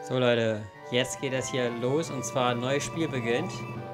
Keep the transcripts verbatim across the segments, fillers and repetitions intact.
So Leute, jetzt geht es hier los und zwar ein neues Spiel beginnt.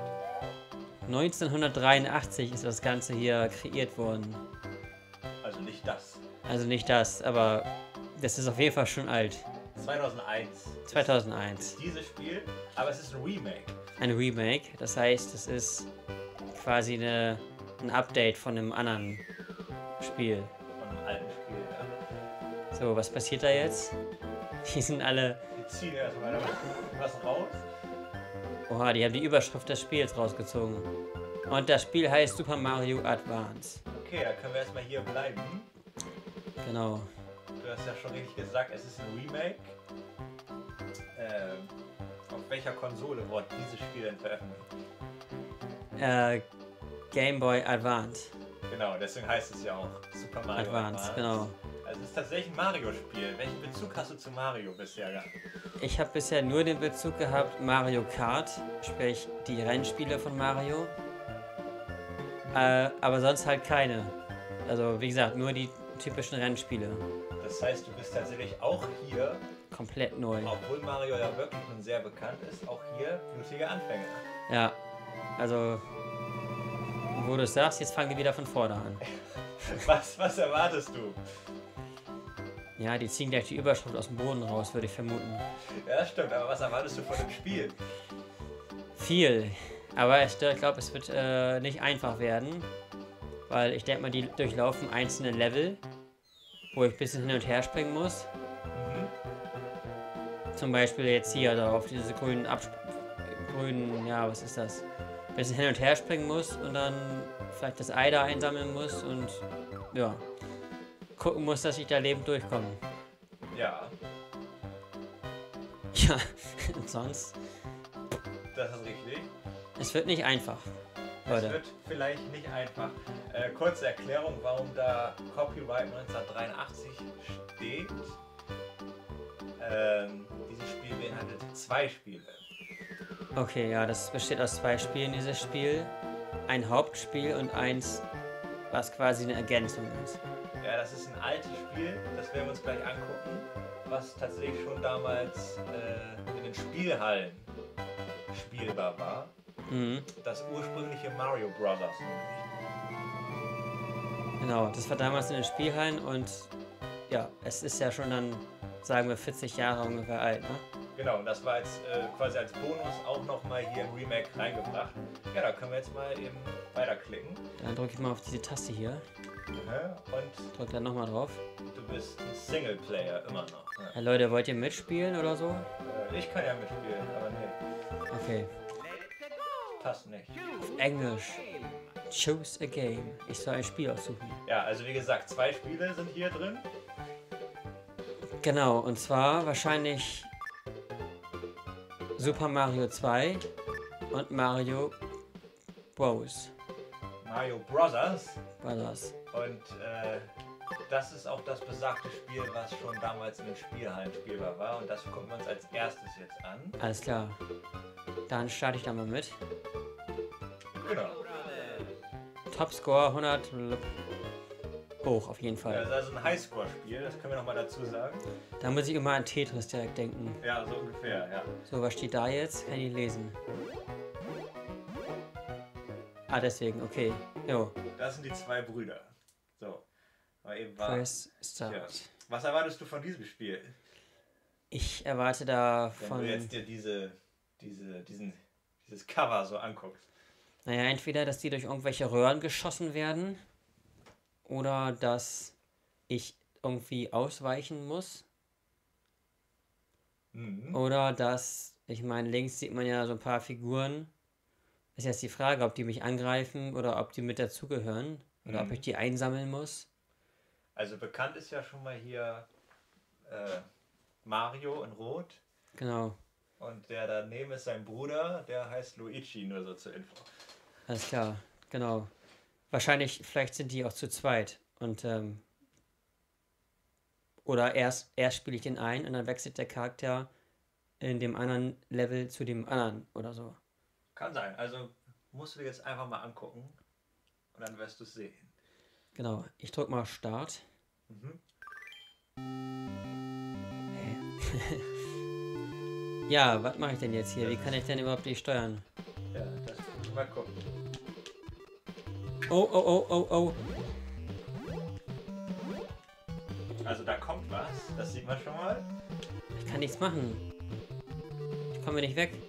neunzehnhundertdreiundachtzig ist das Ganze hier kreiert worden. Also nicht das. Also nicht das, aber das ist auf jeden Fall schon alt. zweitausendeins. zweitausendeins. Ist, ist dieses Spiel, aber es ist ein Remake. Ein Remake, das heißt, es ist quasi eine, ein Update von einem anderen Spiel. Von einem alten Spiel, ja. So, was passiert da jetzt? Die sind alle... Die ziehen erstmal was raus. Oha, die haben die Überschrift des Spiels rausgezogen. Und das Spiel heißt Super Mario Advance. Okay, dann können wir erstmal hier bleiben. Genau. Du hast ja schon richtig gesagt, es ist ein Remake. Ähm, auf welcher Konsole wurde dieses Spiel denn veröffentlicht? Äh, Game Boy Advance. Genau, deswegen heißt es ja auch Super Mario Advance, Advance. genau. Also es ist tatsächlich ein Mario-Spiel. Welchen Bezug hast du zu Mario bisher gehabt? Ich habe bisher nur den Bezug gehabt Mario Kart, sprich die Rennspiele von Mario. Äh, aber sonst halt keine. Also wie gesagt, nur die typischen Rennspiele. Das heißt, du bist tatsächlich auch hier, Komplett neu. obwohl Mario ja wirklich nun sehr bekannt ist, auch hier blutige Anfänger. Ja, also wo du es sagst, jetzt fangen die wieder von vorne an. Was, was erwartest du? Ja, die ziehen gleich die Überschrift aus dem Boden raus, würde ich vermuten. Ja, das stimmt, aber was erwartest du von dem Spiel? Viel. Aber ich glaube, es wird äh, nicht einfach werden. Weil ich denke mal, die durchlaufen einzelne Level, wo ich ein bisschen hin und her springen muss. Mhm. Zum Beispiel jetzt hier da auf diese grünen Absp grünen, ja, was ist das? Ein bisschen hin und her springen muss und dann vielleicht das Ei da einsammeln muss und ja, gucken muss, dass ich da lebend durchkomme. Ja, Ja, und sonst, das ist richtig. es wird nicht einfach, Es Leute. wird vielleicht nicht einfach. Äh, kurze Erklärung, warum da Copyright neunzehnhundertdreiundachtzig steht. Ähm, dieses Spiel beinhaltet zwei Spiele. Okay, ja, das besteht aus zwei Spielen, dieses Spiel. Ein Hauptspiel und eins, was quasi eine Ergänzung ist. Ja, das ist ein altes Spiel, das werden wir uns gleich angucken, was tatsächlich schon damals äh, in den Spielhallen spielbar war. Mhm. Das ursprüngliche Mario Brothers. Genau, das war damals in den Spielhallen und ja, es ist ja schon dann, sagen wir, vierzig Jahre ungefähr alt, ne? Genau, und das war jetzt äh, quasi als Bonus auch nochmal hier im Remake reingebracht. Ja, da können wir jetzt mal eben weiterklicken. Dann drücke ich mal auf diese Taste hier, Ja, und drücke dann nochmal drauf. du bist ein Singleplayer immer noch. Ja. Hey Leute, wollt ihr mitspielen oder so? Äh, ich kann ja mitspielen, aber nee, Okay, passt nicht. auf Englisch. Choose a game. Ich soll ein Spiel aussuchen. Ja, also wie gesagt, zwei Spiele sind hier drin. Genau, und zwar wahrscheinlich Super Mario zwei und Mario Bros. Mario Brothers. Brothers. Und äh, das ist auch das besagte Spiel, was schon damals in den Spielhallen spielbar war. Und das gucken wir uns als erstes jetzt an. Alles klar. Dann starte ich da mal mit. Genau. Topscore hundert. Hoch, auf jeden Das Fall. ist also ein Highscore-Spiel, das können wir nochmal dazu sagen. Da muss ich immer an Tetris direkt denken. Ja, so ungefähr, ja. So, was steht da jetzt? Kann ich lesen. Ah, deswegen, okay. Jo, Das sind die zwei Brüder. So. Aber eben war. Press Ja. Start. Was erwartest du von diesem Spiel? Ich erwarte da Wenn von... du jetzt dir diese, diese, diesen, dieses Cover so anguckst. Naja, entweder, dass die durch irgendwelche Röhren geschossen werden oder dass ich irgendwie ausweichen muss Mhm. oder dass, ich meine, links sieht man ja so ein paar Figuren. Ist jetzt die Frage, ob die mich angreifen oder ob die mit dazugehören oder ob Mhm. ich die einsammeln muss. Also bekannt ist ja schon mal hier äh, Mario in Rot. Genau, Und der daneben ist sein Bruder, der heißt Luigi, nur so zur Info. alles klar, genau. Wahrscheinlich, vielleicht sind die auch zu zweit und ähm, oder erst, erst spiele ich den einen und dann wechselt der Charakter in dem anderen Level zu dem anderen oder so. Kann sein, also musst du dir jetzt einfach mal angucken und dann wirst du es sehen. Genau, ich drücke mal Start. Mhm. Hä? Ja, was mache ich denn jetzt hier? Wie kann ich denn überhaupt die steuern? Ja, das muss ich mal gucken. Oh, oh, oh, oh, oh. Also da kommt was, das sieht man schon mal. Ich kann nichts machen. Ich komme nicht weg.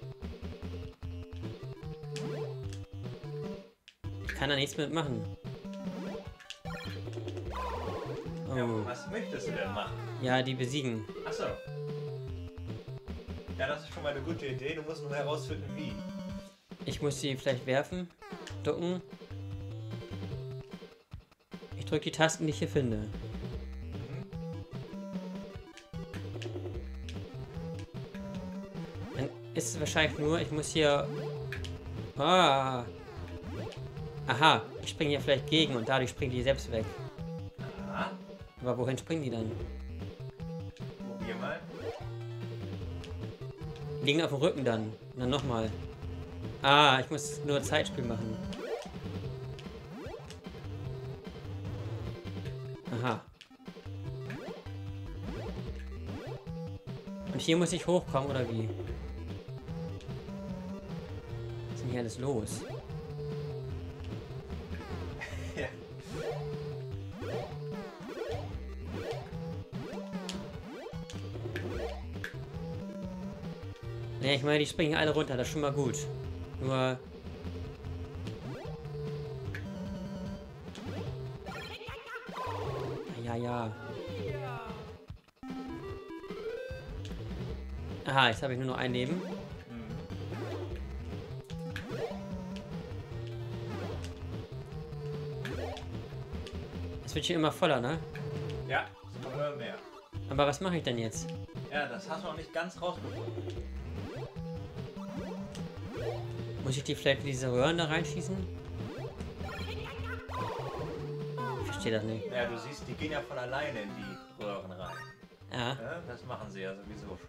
Ich kann da nichts mitmachen. Ja, Oh. was möchtest du denn machen? Ja, die besiegen. Achso. Ja, das ist schon mal eine gute Idee. Du musst nur herausfinden, wie. Ich muss sie vielleicht werfen, ducken. Ich drücke die Tasten, die ich hier finde. Mhm. Dann ist es wahrscheinlich nur, ich muss hier... Ah. Aha, ich springe hier vielleicht gegen und dadurch springen die selbst weg. Aha. Aber wohin springen die dann? Probier mal. Die liegen auf dem Rücken dann. Und dann nochmal. Ah, ich muss nur Zeitspiel machen. Aha. Und hier muss ich hochkommen, oder wie? Was ist denn hier alles los? Ja. Ne, ich meine, die springen alle runter, das ist schon mal gut. Nur... Ja, ja. Aha, jetzt habe ich nur noch ein Leben. Mhm. Es wird hier immer voller, ne? Ja, es kommt immer mehr. Aber was mache ich denn jetzt? Ja, das hast du noch nicht ganz rausgefunden. Muss ich die vielleicht in diese Röhren da reinschießen? Ich verstehe das nicht. Ja, du siehst, die gehen ja von alleine in die Röhren rein. Ja. Ja, das machen sie ja sowieso schon.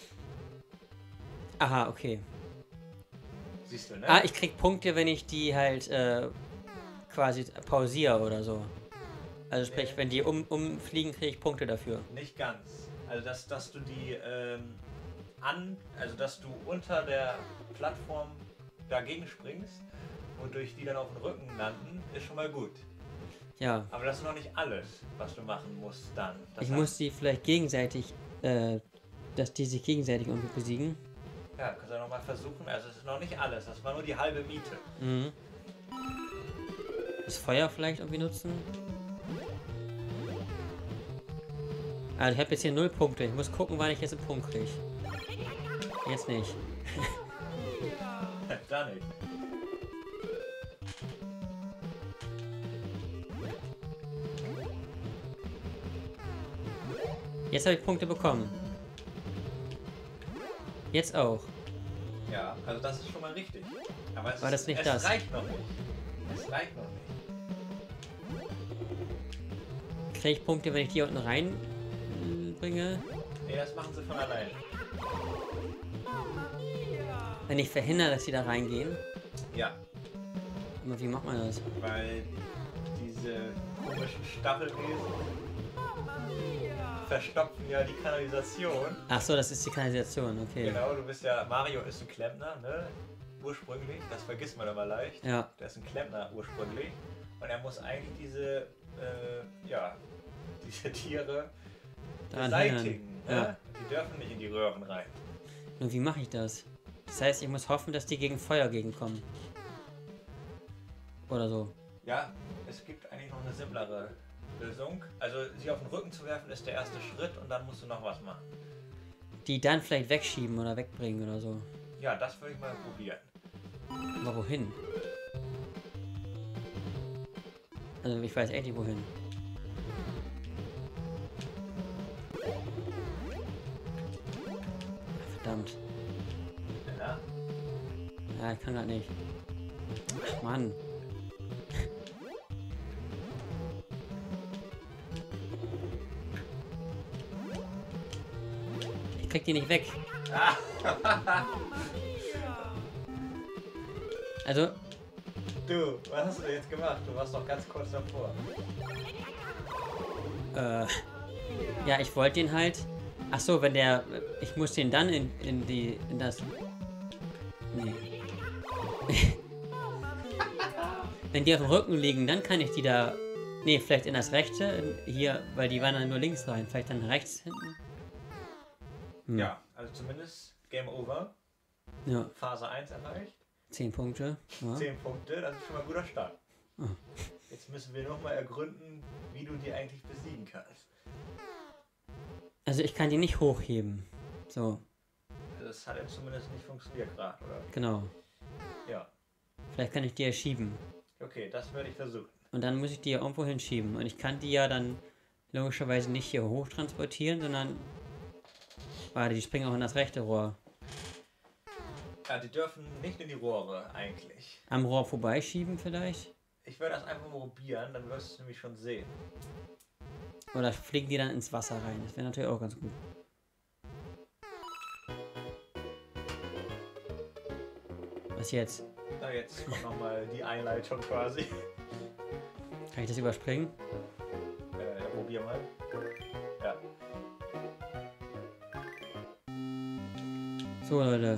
Aha, okay. Siehst du, ne? Ah, ich krieg Punkte, wenn ich die halt äh, quasi pausiere oder so. Also sprich, Nee. wenn die um, umfliegen, kriege ich Punkte dafür. Nicht ganz. Also, dass, dass du die ähm, an, also dass du unter der Plattform dagegen springst und durch die dann auf den Rücken landen, ist schon mal gut. Ja. Aber das ist noch nicht alles, was du machen musst dann. Das Ich heißt- muss die vielleicht gegenseitig, äh, dass die sich gegenseitig irgendwie besiegen. Ja, kannst du nochmal versuchen. Also es ist noch nicht alles, das war nur die halbe Miete. Mhm. Das Feuer vielleicht irgendwie nutzen. Also ich habe jetzt hier null Punkte. Ich muss gucken, wann ich jetzt einen Punkt kriege. Jetzt nicht. Da nicht. Jetzt habe ich Punkte bekommen. Jetzt auch. Ja, also das ist schon mal richtig. Aber es, War das ist, nicht es das? reicht noch nicht. Es reicht noch nicht. Kriege ich Punkte, wenn ich die unten rein äh, bringe? Nee, das machen sie von alleine. Wenn ich verhindere, dass sie da reingehen? Ja, Aber wie macht man das? weil diese komischen Stachelwesen verstopfen ja die Kanalisation. Ach so, das ist die Kanalisation, okay. Genau, du bist ja, Mario ist ein Klempner, ne? Ursprünglich, das vergisst man immer leicht. Ja. Der ist ein Klempner ursprünglich. Und er muss eigentlich diese, äh, ja, diese Tiere Daran beseitigen. hindern. Ne? Ja. Die dürfen nicht in die Röhren rein. Nur wie mache ich das? Das heißt, ich muss hoffen, dass die gegen Feuer gegenkommen. Oder so. Ja, es gibt eigentlich noch eine simplere Lösung. Also sie auf den Rücken zu werfen ist der erste Schritt und dann musst du noch was machen. Die dann vielleicht wegschieben oder wegbringen oder so. Ja, das würde ich mal probieren. Aber wohin? Also ich weiß echt nicht wohin. Verdammt. Ja? Ja, ich kann grad nicht. Ach Mann. Ich krieg die nicht weg. Also, Du, was hast du jetzt gemacht? Du warst doch ganz kurz davor. äh, ja, ich wollte den halt Ach so, wenn der... Ich muss den dann in, in die... in das... Nee. Wenn die auf dem Rücken liegen, dann kann ich die da... Nee, vielleicht in das rechte, hier, weil die wandern nur links rein. Vielleicht dann rechts hinten. Hm. Ja, also zumindest Game Over. Ja. Phase eins erreicht. Zehn Punkte. Ja. Zehn Punkte, das ist schon mal ein guter Start. Oh. Jetzt müssen wir nochmal ergründen, wie du die eigentlich besiegen kannst. Also ich kann die nicht hochheben. So, Das hat jetzt zumindest nicht funktioniert gerade, oder? genau. Ja. Vielleicht kann ich die ja schieben. Okay, das werde ich versuchen. Und dann muss ich die ja irgendwo hinschieben. Und ich kann die ja dann logischerweise nicht hier hoch transportieren, sondern... Warte, die springen auch in das rechte Rohr. Ja, die dürfen nicht in die Rohre eigentlich. Am Rohr vorbeischieben vielleicht? Ich werde das einfach mal probieren, dann wirst du es nämlich schon sehen. Oder fliegen die dann ins Wasser rein? Das wäre natürlich auch ganz gut. Was jetzt? Na, jetzt kommt nochmal die Einleitung quasi. Kann ich das überspringen? Äh, ja, probier mal. Ja. So, Leute.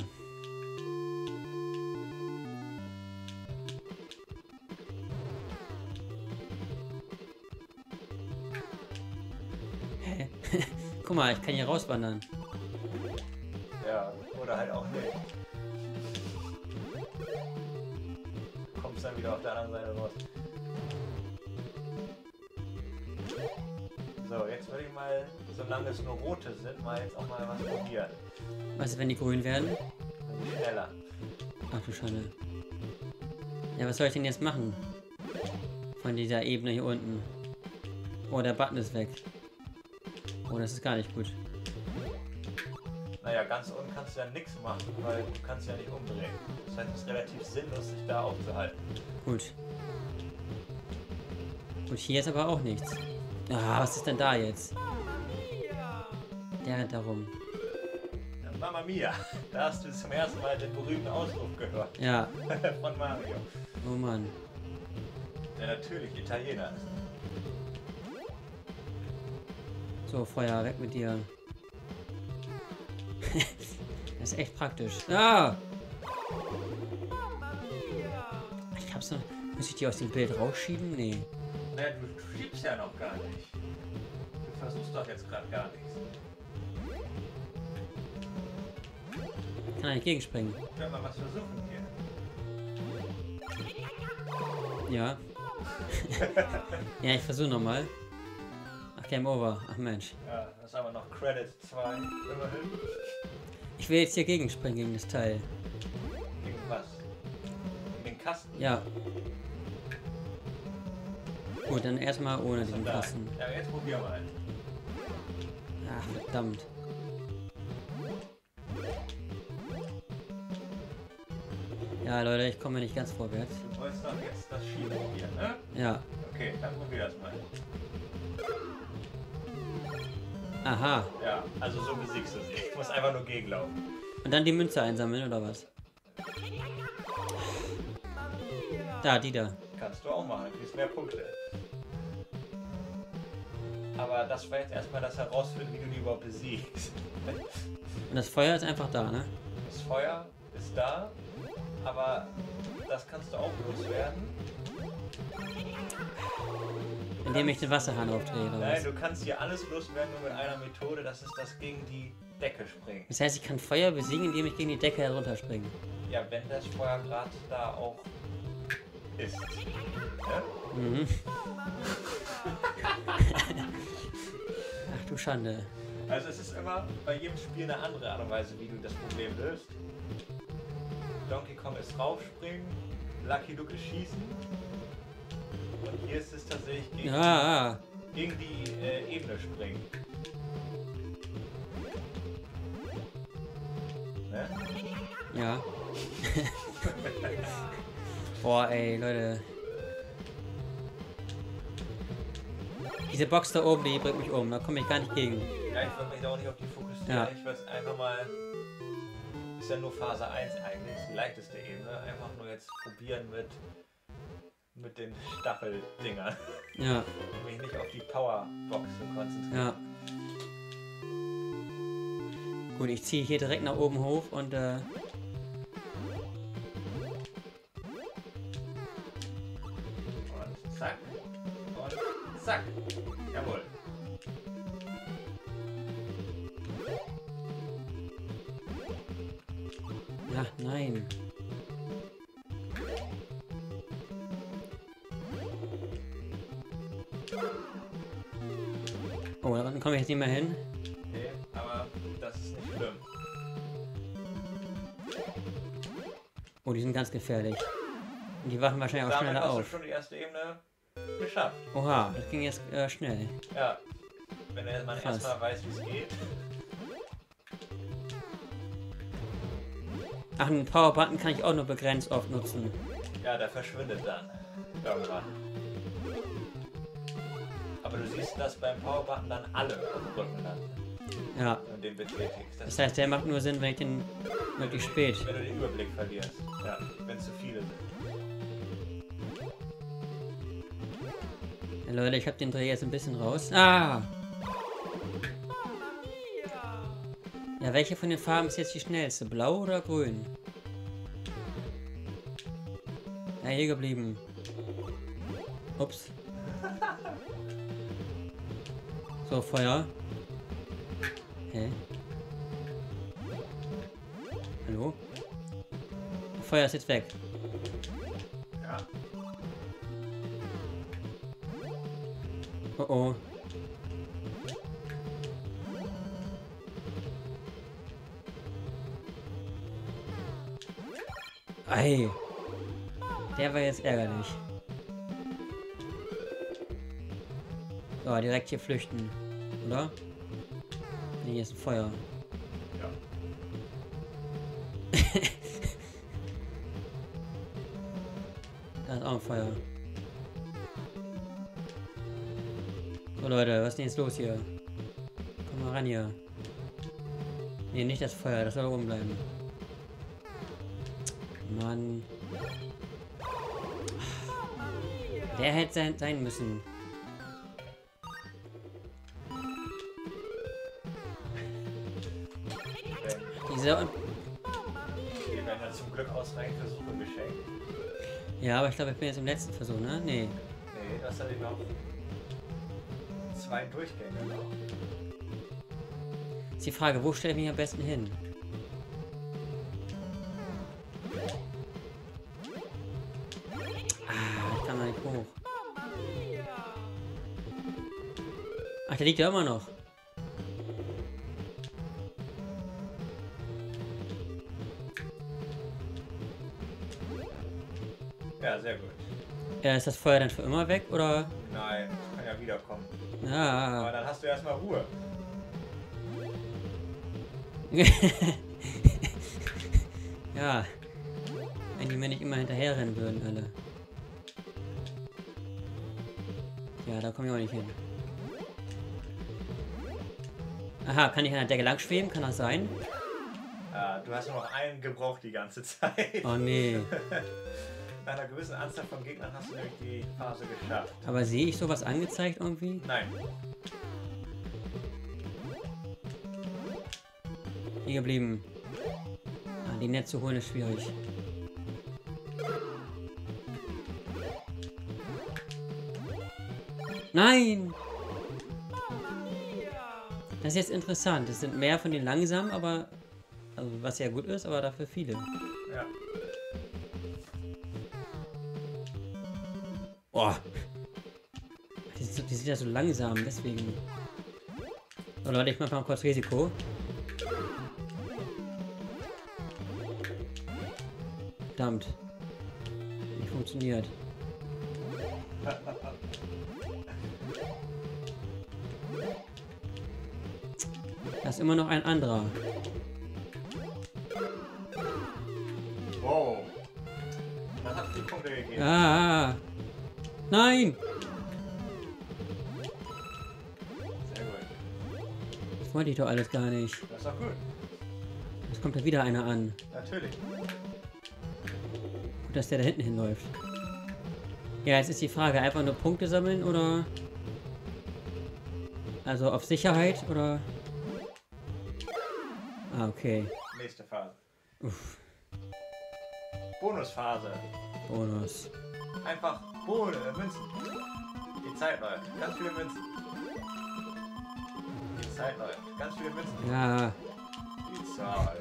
Hä? Guck mal, ich kann hier rauswandern. Ja, oder halt auch nicht. Kommst dann wieder auf der anderen Seite raus. So, jetzt würde ich mal, solange es nur rote sind, mal jetzt auch mal was probieren. Was ist, wenn die grün werden? Dann schneller. Ach du Schande. Ja, was soll ich denn jetzt machen? Von dieser Ebene hier unten. Oh, der Button ist weg. Oh, das ist gar nicht gut. Naja, ganz unten kannst du ja nichts machen, weil du kannst ja nicht umdrehen. Das heißt, es ist relativ sinnlos, sich da aufzuhalten. Gut. Gut, hier ist aber auch nichts. Ah, was ist denn da jetzt? Der rennt da rum. Ja, Mamma Mia, da hast du zum ersten Mal den berühmten Ausruf gehört. Ja. Von Mario. Oh Mann. Der natürlich Italiener ist. So, Feuer, weg mit dir. Das ist echt praktisch. Ah! Ich hab's noch. Muss ich die aus dem Bild rausschieben? Nee. Naja, du, du schiebst ja noch gar nicht. Du versuchst doch jetzt gerade gar nichts. Kann er nicht gegenspringen. Können wir was versuchen hier? Ja. Ja, ich versuche nochmal. Ach, Game Over. Ach Mensch. Ja, das ist aber noch Credit zwei. Immerhin. Ich will jetzt hier gegenspringen gegen das Teil. Gegen was? Gegen den Kasten? Ja. Gut, dann erstmal ohne Was ist diesen denn da? Kasten. Ja, jetzt probier mal. Ach, verdammt. Ja, Leute, ich komme nicht ganz vorwärts. Du wolltest doch jetzt das Schieben probieren, ne? Ja. Okay, dann probier das mal. Aha. Ja, also so besiegst du sie. Ich muss einfach nur gegenlaufen. Und dann die Münze einsammeln, oder was? Da, die da. Kannst du auch machen, du kriegst mehr Punkte. Aber das war jetzt erstmal das Herausfinden, wie du die überhaupt besiegst. Und das Feuer ist einfach da, ne? Das Feuer ist da, aber das kannst du auch loswerden. Du Indem ich kannst- den Wasserhahn aufdrehe, oder Nein, was? du kannst hier alles loswerden nur mit einer Methode, das ist das gegen die Decke springen. Das heißt, ich kann Feuer besiegen, indem ich gegen die Decke herunterspringe. Ja, wenn das Feuer gerade da auch ist. Ne? Mhm. Ach du Schande. Also es ist immer bei jedem Spiel eine andere Art und Weise, wie du das Problem löst. Donkey Kong ist raufspringen, Lucky Luke ist schießen. Und hier ist es tatsächlich gegen, Ja, ah. gegen die äh, Ebene springen. Ne? Ja. Boah, ey, Leute. Diese Box da oben, die bringt mich um. Da komme ich gar nicht gegen. Ja, ich würde mich da auch nicht auf die fokussieren. Ja. Ich würde es einfach mal. Ist ja nur Phase eins eigentlich, ist die leichteste Ebene. Einfach nur jetzt probieren mit, mit den Stacheldingern. Ja, Mich nicht auf die Powerbox zu konzentrieren. ja. Gut, ich ziehe hier direkt nach oben hoch und äh... Und zack. Und zack. Jawohl. Ach, nein. Oh, da unten komme ich jetzt nicht mehr hin. Okay, aber das ist nicht schlimm. Oh, die sind ganz gefährlich. Und die wachen wahrscheinlich auch Damit schneller hast du auf. schon die erste Ebene geschafft. Oha, das ging jetzt äh, schnell. Ja. Wenn man Krass. erstmal weiß, wie es geht. Ach, einen Power-Button kann ich auch nur begrenzt oft nutzen. Ja, der verschwindet dann. Irgendwann. Aber du siehst, dass beim Powerbutton dann alle auf dem Rücken landen. Ja. Und den betätigst. Das heißt, der macht nur Sinn, wenn ich den wirklich spät. Wenn du den Überblick verlierst. Ja, wenn zu viele sind. Ja, Leute, ich hab den Dreh jetzt ein bisschen raus. Ah! Ja, welche von den Farben ist jetzt die schnellste? Blau oder grün? Ja, hier geblieben. Ups. So, Feuer. Hä? Hallo? Feuer ist jetzt weg. Ja. Oh oh. Ei. Der war jetzt ärgerlich. So, direkt hier flüchten. Oder? Nee, hier ist ein Feuer. Ja. Da ist auch ein Feuer. So Leute, was ist denn jetzt los hier? Komm mal ran hier. Nee, nicht das Feuer, das soll oben bleiben. Mann. Der hätte sein, sein müssen. Diese. Die werden ja zum Glück ausreichend Versuche geschenkt. Ja, aber ich glaube, ich bin jetzt im letzten Versuch, ne? Nee. Nee, das hat ich noch zwei Durchgänge noch. Ist die Frage, wo stelle ich mich am besten hin? Ah, ich kann da nicht hoch. Ach, der liegt ja immer noch. Ja, sehr gut. Ja, ist das Feuer dann für immer weg, oder? Nein, das kann ja wiederkommen. Aber Ja. dann hast du erstmal Ruhe. Ja. Wenn die mir nicht immer hinterherrennen würden, alle. Ja, da komme ich auch nicht hin. Aha, kann ich an der Decke lang schweben? Kann das sein? Äh, du hast nur noch einen gebraucht die ganze Zeit. Oh nee. Nach einer gewissen Anzahl von Gegnern hast du nämlich die Phase geschafft. Aber sehe ich sowas angezeigt irgendwie? Nein. Hier geblieben. Ah, die Netze zu holen ist schwierig. Nein! Das ist jetzt interessant. Es sind mehr von den langsamen, aber... Also was ja gut ist, aber dafür viele. Ja. Boah. Die, sind so- die sind ja so langsam, deswegen. So Leute, ich mach mal kurz Risiko. Verdammt. Nicht funktioniert. Da ist immer noch ein anderer. Wow. Das hat vier Punkte gegeben. Ah! Nein! Sehr gut. Das wollte ich doch alles gar nicht. Das ist doch gut. Jetzt kommt da wieder einer an. Natürlich. Gut, dass der da hinten hinläuft. Ja, jetzt ist die Frage, einfach nur Punkte sammeln oder... Also auf Sicherheit oder... Ah, okay. Nächste Phase. Uff, Bonusphase. Bonus. Einfach Bohne, Münzen. Die Zeit läuft. Ganz viele Münzen. Die Zeit läuft. Ganz viele Münzen. Ja, Die Zeit.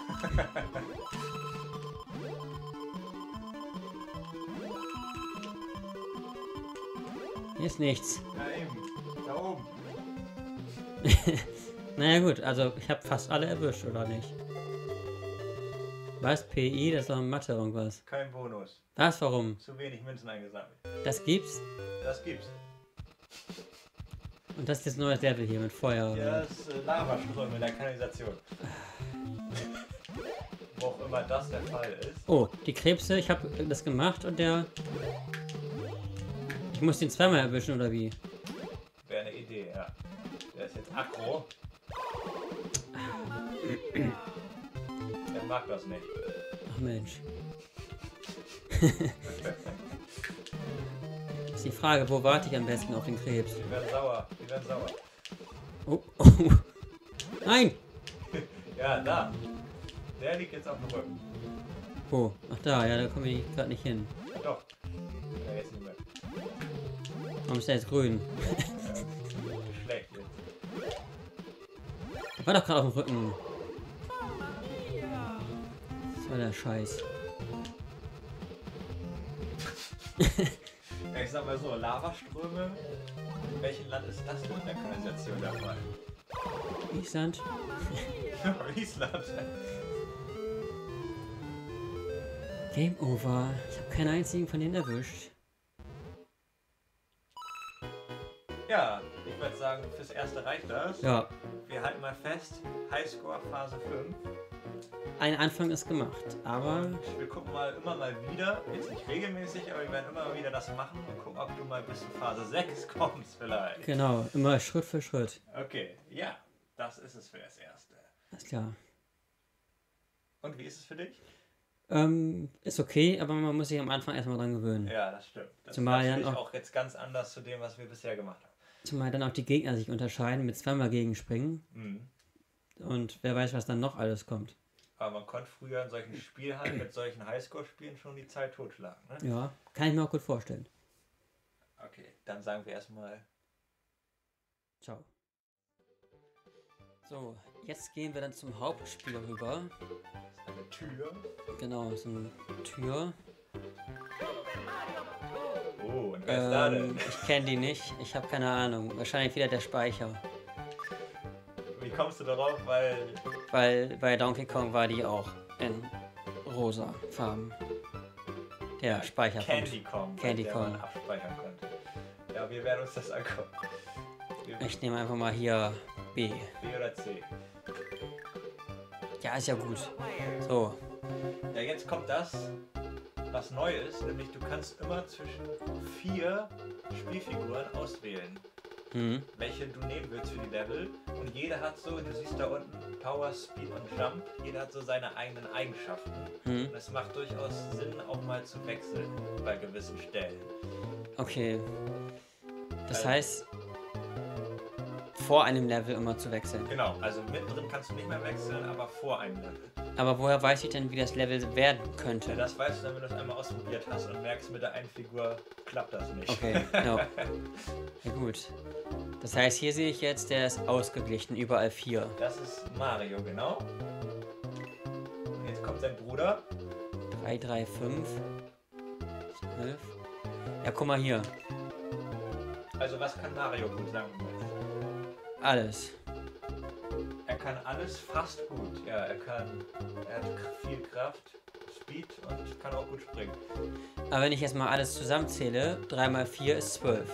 hier ist nichts. Da eben. Da oben. Naja gut, also ich habe fast alle erwischt, oder nicht? Was? P I? Das ist doch in Mathe irgendwas. Kein Bonus. Was? Warum? Zu wenig Münzen eingesammelt. Das gibt's? Das gibt's. Und das ist das neue Level hier mit Feuer. Ja, das ist äh, Lavaströme in der Kanalisation. Wo auch immer das der Fall ist. Oh, die Krebse, ich habe das gemacht und der... Ich muss den zweimal erwischen, oder wie? Wäre eine Idee, ja. Der ist jetzt aggro. Der mag das nicht. Ach Mensch. Ist die Frage, wo warte ich am besten auf den Krebs? Die werden sauer. Die werden sauer. Oh, oh. Nein! Ja, da. Der liegt jetzt auf dem Rücken. Wo? Ach da, ja, da komme ich gerade nicht hin. Ja, doch. Ja, jetzt nicht mehr. Warum ist der jetzt grün? Ja, schlecht jetzt. Ich war doch gerade auf dem Rücken. Das war der Scheiß. Ja, ich sag mal so, Lavaströme. In welchem Land ist das denn in der Kanalisation der Fall? Island? Ja, Island. Game over. Ich habe keinen einzigen von denen erwischt. Ja, ich würde sagen, fürs Erste reicht das. Ja, Wir halten mal fest, Highscore Phase fünf. ein Anfang ist gemacht, aber Wir gucken mal immer mal wieder, jetzt nicht regelmäßig, aber wir werden immer mal wieder das machen und gucken, ob du mal bis zu Phase sechs kommst vielleicht. genau, immer Schritt für Schritt. Okay, ja, das ist es für das Erste. Alles klar. Und wie ist es für dich? Ähm, ist okay, aber man muss sich am Anfang erstmal dran gewöhnen. Ja, das stimmt. Das Zumal ist dann natürlich auch- auch jetzt ganz anders zu dem, was wir bisher gemacht haben. Zumal dann auch die Gegner sich unterscheiden mit zweimal Gegenspringen. Mhm. Und wer weiß, was dann noch alles kommt. Aber man konnte früher in solchen Spielhallen mit solchen Highscore-Spielen schon die Zeit totschlagen, ne? Ja, kann ich mir auch gut vorstellen. Okay, dann sagen wir erstmal. Ciao. So, jetzt gehen wir dann zum Hauptspiel rüber. Eine Tür. Genau, so eine Tür. Oh, und wer ist da Ähm, denn? ich kenne die nicht, ich habe keine Ahnung. Wahrscheinlich wieder der Speicher. Wie kommst du darauf? Weil. Weil bei Donkey Kong war die auch in rosa Farben. Der Speicher Candy Kong, bei Candy der Kong. man abspeichern konnte. Ja, wir werden uns das angucken. Wir- Ich nehme einfach mal hier B. B oder C? Ja, ist ja gut. So, Ja, jetzt kommt das, was neu ist, nämlich du kannst immer zwischen vier Spielfiguren auswählen, hm. welche du nehmen willst für die Level. Und jeder hat so, du siehst da unten Power, Speed und Jump, jeder hat so seine eigenen Eigenschaften. Hm. Und es macht durchaus Sinn, auch mal zu wechseln bei gewissen Stellen. Okay. Das Also- heißt, vor einem Level immer zu wechseln. Genau, also mittendrin kannst du nicht mehr wechseln, aber vor einem Level. Aber woher weiß ich denn, wie das Level werden Ja, könnte? das weißt du dann, wenn du es einmal ausprobiert hast und merkst, mit der einen Figur klappt das nicht. Okay, ja. Ja gut. Das heißt, hier sehe ich jetzt, der ist ausgeglichen, überall vier. Das ist Mario, genau. Und jetzt kommt sein Bruder. drei, drei, fünf, zwölf. Ja, guck mal hier. Also was kann Mario gut, sagen wir mal? Alles. Er kann alles fast gut. Ja, er kann, er hat viel Kraft, Speed und kann auch gut springen. Aber wenn ich jetzt mal alles zusammenzähle, drei mal vier ist zwölf.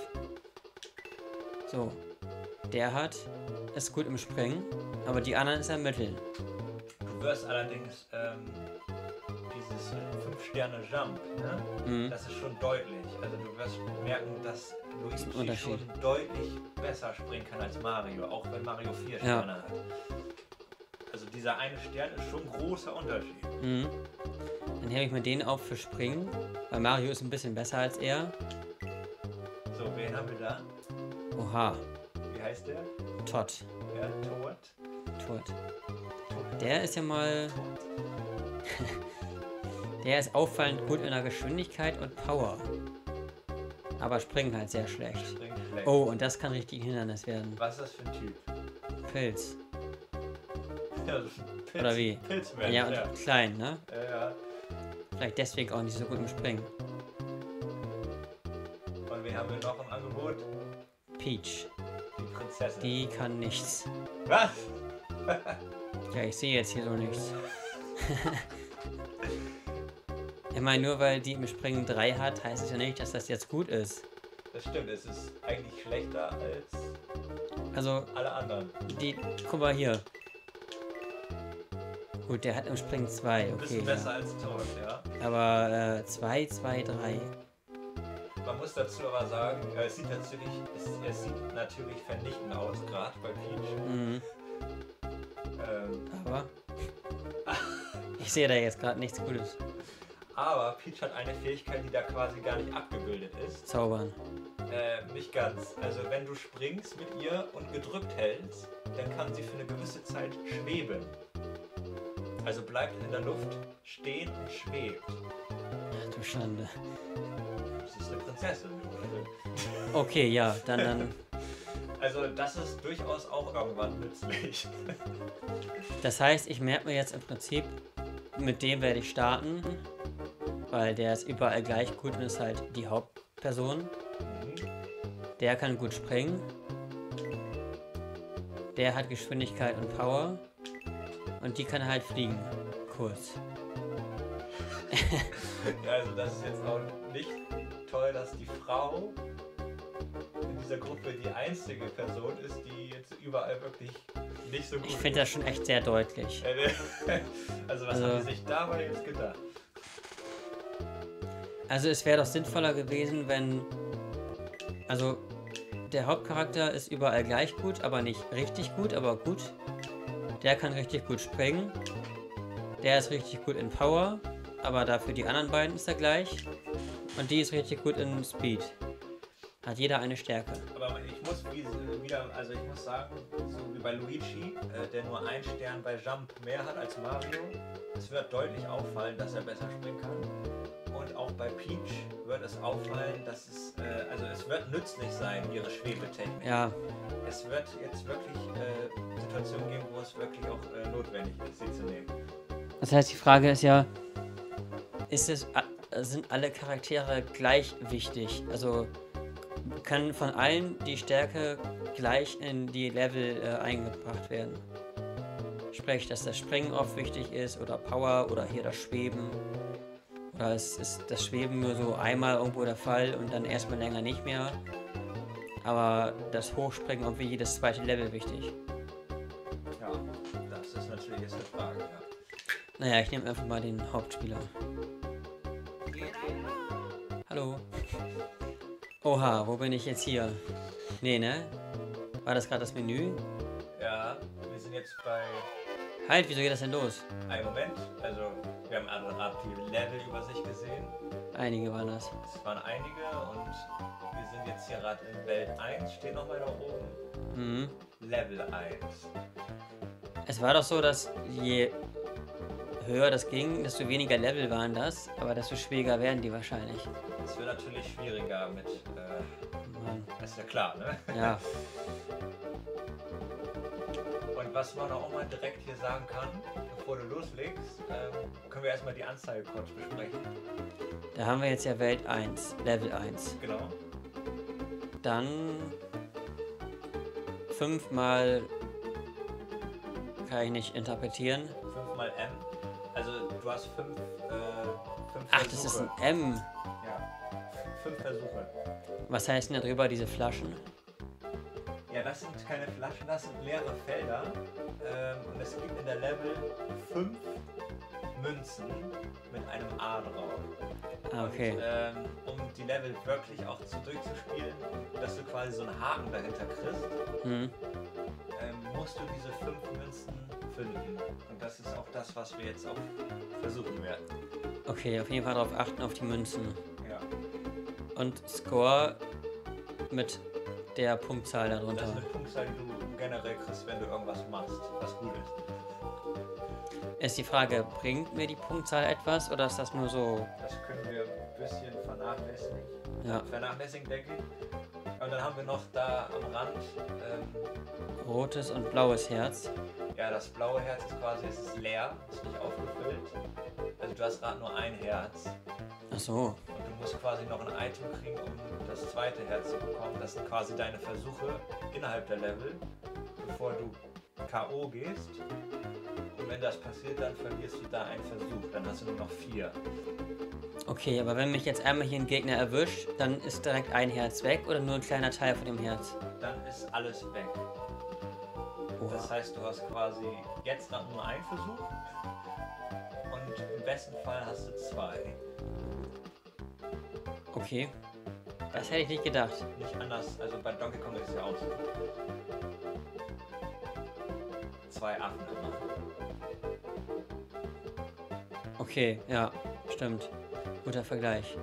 So. Der hat, ist gut im Springen, aber die anderen ist er mittel. Du wirst allerdings ähm, dieses fünf Sterne Jump, ne? Mhm. Das ist schon deutlich. Also du wirst merken, dass ein Luigi Unterschied. schon deutlich besser springen kann als Mario, auch wenn Mario vier Ja. Sterne hat. Also dieser eine Stern ist schon ein großer Unterschied. Mhm. Dann hebe ich mir den auf für Springen, weil Mario ist ein bisschen besser als er. So, wen haben wir da? Oha, Wie heißt der? Todd. Ja, Toad. Todd. Toad Der ist ja mal... Der ist auffallend gut in der Geschwindigkeit und Power. Aber springen halt sehr schlecht. Springt schlecht. Oh, und das kann richtig ein Hindernis werden. Was ist das für ein Typ? Pilz. Ja, das ist ein Pilz, Oder wie? Pilzmensch, Ja, und ja. klein, ne? Ja, ja. Vielleicht deswegen auch nicht so gut im Springen. Und wen haben wir noch im Angebot? Peach. Die Prinzessin. Die kann nichts. Was? Ja, ich sehe jetzt hier so nichts. Ich meine, nur weil die im Springen drei hat, heißt es ja nicht, dass das jetzt gut ist. Das stimmt, es ist eigentlich schlechter als Also, alle anderen. die, guck mal hier. Gut, der hat im Springen zwei, Ein okay. bisschen besser Ja. als Toad, ja. Aber äh, zwei, zwei, drei. Man muss dazu aber sagen, äh, es sieht natürlich, es, es sieht natürlich vernichtend aus, gerade bei Peach. Mhm. Ähm, Aber ich sehe da jetzt gerade nichts Gutes. aber Peach hat eine Fähigkeit, die da quasi gar nicht abgebildet ist. Zaubern. Äh, nicht ganz. Also wenn du springst mit ihr und gedrückt hältst, dann kann sie für eine gewisse Zeit schweben. Also bleibt in der Luft stehen und schwebt. Ach du Schande. Das ist eine Prinzessin. Okay, ja, dann, dann. Also das ist durchaus auch irgendwann nützlich. Das heißt, ich merke mir jetzt im Prinzip, mit dem werde ich starten. Weil der ist überall gleich gut und ist halt die Hauptperson. Mhm. Der kann gut springen. Der hat Geschwindigkeit und Power. Und die kann halt fliegen. Kurz. Ja, also das ist jetzt auch nicht toll, dass die Frau in dieser Gruppe die einzige Person ist, die jetzt überall wirklich nicht so gut Ich finde das schon echt sehr deutlich. Also was Also- haben die sich dabei jetzt gedacht? Also es wäre doch sinnvoller gewesen, wenn... Also der Hauptcharakter ist überall gleich gut, aber nicht richtig gut, aber gut. Der kann richtig gut springen. Der ist richtig gut in Power, aber dafür die anderen beiden ist er gleich. Und die ist richtig gut in Speed. Hat jeder eine Stärke. Aber ich muss wie- wieder, also ich muss sagen, so wie bei Luigi, äh, der nur einen Stern bei Jump mehr hat als Mario, es wird deutlich auffallen, dass er besser springen kann. Und auch bei Peach wird es auffallen, dass es, äh, also es wird nützlich sein, ihre Schwebetechnik. Ja, Es wird jetzt wirklich äh, Situationen geben, wo es wirklich auch äh, notwendig ist, sie zu nehmen. das heißt, die Frage ist ja, ist es, a- sind alle Charaktere gleich wichtig? Also kann von allen die Stärke gleich in die Level äh, eingebracht werden? Sprich, dass das Springen oft wichtig ist oder Power oder hier das Schweben. Oder es ist das Schweben nur so einmal irgendwo der Fall und dann erstmal länger nicht mehr. Aber das Hochspringen irgendwie jedes zweite Level wichtig. Ja, das ist natürlich jetzt eine Frage, ja. Naja, ich nehme einfach mal den Hauptspieler. Hallo. Oha, wo bin ich jetzt hier? Nee, ne? War das gerade das Menü? Ja, wir sind jetzt bei Halt, wieso geht das denn los? einem Moment. Also, wir haben eine Art die Levelübersicht gesehen. Einige waren das. Es waren einige und wir sind jetzt hier gerade in Welt eins, steht nochmal da oben. Mhm. Level eins. Es war doch so, dass je höher das ging, desto weniger Level waren das, aber desto schwieriger werden die wahrscheinlich. Es wird natürlich schwieriger mit, äh, Mann. das ist ja klar, ne? Ja, Und was man auch mal direkt hier sagen kann, bevor du loslegst, ähm, können wir erstmal die Anzeige kurz besprechen. da haben wir jetzt ja Welt eins, Level eins. Genau. Dann fünfmal kann ich nicht interpretieren. fünf mal M. Also du hast fünf, äh, fünf Ach, Versuche. das ist ein M. Ja, fünf Versuche. Was heißt denn da drüber, diese Flaschen? Ja, das sind keine Flaschen, das sind leere Felder. Ähm, und es gibt in der Level fünf Münzen mit einem A drauf. Ah, okay. Und, ähm, um die Level wirklich auch zu durchzuspielen, dass du quasi so einen Haken dahinter kriegst, Hm. ähm, musst du diese fünf Münzen finden. Und das ist auch das, was wir jetzt auch versuchen werden. Okay, auf jeden Fall darauf achten, auf die Münzen. Ja. Und Score mit der Punktzahl Das darunter. ist eine Punktzahl, die du generell kriegst, wenn du irgendwas machst, was gut ist. Ist die Frage, bringt mir die Punktzahl etwas oder ist das nur so? Das können wir ein bisschen vernachlässigen. Ja. Vernachlässigen, denke ich. Und dann haben wir noch da am Rand, ähm, Rotes und blaues Herz. ja, das blaue Herz ist quasi, es ist leer, ist nicht aufgefüllt. Also du hast gerade nur ein Herz. Ach so. Und du musst quasi noch ein Item kriegen, um das zweite Herz zu bekommen. Das sind quasi deine Versuche innerhalb der Level, bevor du K O gehst. Und wenn das passiert, dann verlierst du da einen Versuch. Dann hast du nur noch vier. Okay, aber wenn mich jetzt einmal hier ein Gegner erwischt, dann ist direkt ein Herz weg oder nur ein kleiner Teil von dem Herz? Dann ist alles weg. Oha. Das heißt, du hast quasi jetzt noch nur einen Versuch. Und im besten Fall hast du zwei. Okay. Das hätte ich nicht gedacht. Nicht anders, also bei Donkey Kong ist es ja auch so. Zwei Affen immer. Okay, ja, stimmt. Guter Vergleich.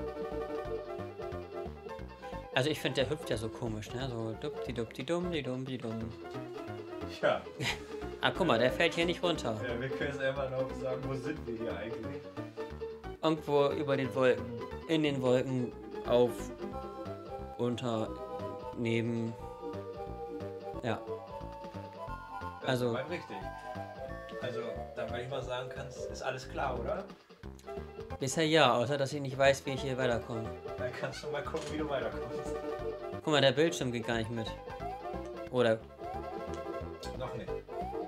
Also ich finde, der hüpft ja so komisch, ne? So dupdi-dupdi-dum, di dum di dum. Ja. Ah, guck mal, der fällt hier nicht runter. Ja, wir können es immer noch sagen, wo sind wir hier eigentlich? Irgendwo über den Wolken, in den Wolken, auf, unter, neben. Ja. Das Also- ist soweit richtig. Also, dann würde ich mal sagen, kannst, ist alles klar, oder? Bisher ja, außer dass ich nicht weiß, wie ich hier weiterkomme. Dann kannst du mal gucken, wie du weiterkommst. Guck mal, der Bildschirm geht gar nicht mit. Oder? Noch nicht.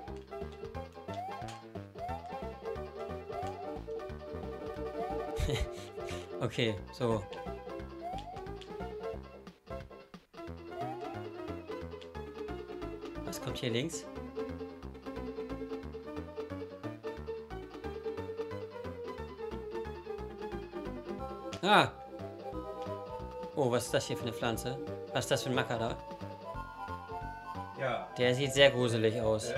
Okay, so. Was kommt hier links? Ah! Oh, was ist das hier für eine Pflanze? Was ist das für ein Macker da? Ja. Der sieht sehr gruselig aus.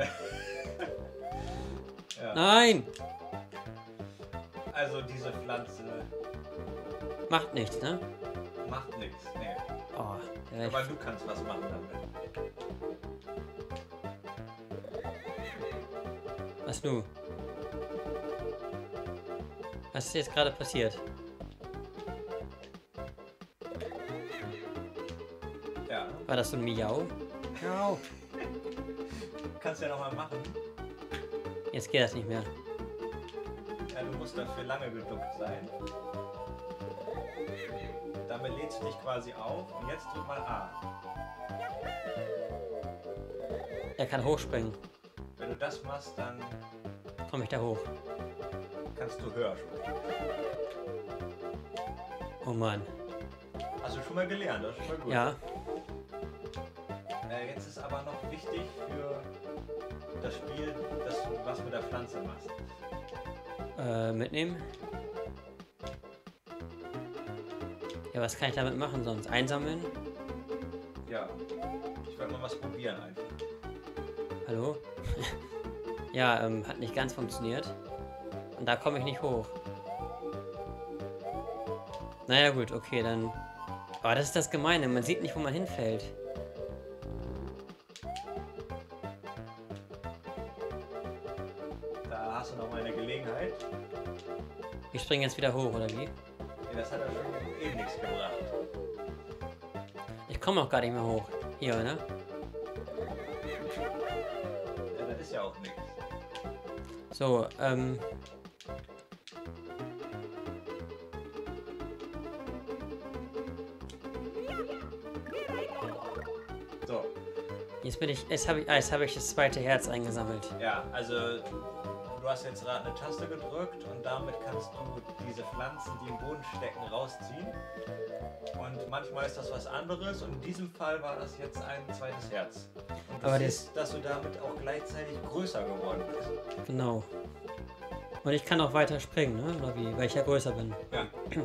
Ja. Nein! Also diese Pflanze Macht nichts, ne? macht nichts. Nee. Oh, der Aber du kannst was machen damit. Was nu? Was ist jetzt gerade passiert? Ja. War das so ein Miau? Miau. Kannst ja nochmal machen. Jetzt geht das nicht mehr. Ja, du musst dafür lange geduckt sein. Damit lädst du dich quasi auf und jetzt drück mal A. Er kann hochspringen. Wenn du das machst, dann Komme ich da hoch? kannst du höher springen. Oh Mann. Hast du schon mal gelernt, das ist schon mal gut. Ja. Äh, jetzt ist aber noch wichtig für das Spiel, dass du was mit der Pflanze machst. Äh, mitnehmen? Ja, was kann ich damit machen sonst? Einsammeln? Ja, ich werde mal was probieren einfach. Hallo? Ja, ähm, hat nicht ganz funktioniert. Und da komme ich nicht hoch. Naja gut, okay, dann... Aber das ist das Gemeine, man sieht nicht, wo man hinfällt. Da hast du noch mal eine Gelegenheit. Ich springe jetzt wieder hoch, oder wie? Nee, das hat ja schon eh nichts gebracht. Ich komme auch gar nicht mehr hoch. Hier, ne? Ja, da ist ja auch nichts. So, ähm... So, Jetzt bin ich... Jetzt habe ich, ah, jetzt habe ich das zweite Herz eingesammelt. ja, also du hast jetzt gerade eine Taste gedrückt und damit kannst du diese Pflanzen, die im Boden stecken, rausziehen. Und manchmal ist das was anderes und in diesem Fall war das jetzt ein zweites Herz. Und du Aber siehst, dass du damit auch gleichzeitig größer geworden bist. Genau. Und ich kann auch weiter springen, ne? Oder wie? Weil ich ja größer bin. Ja.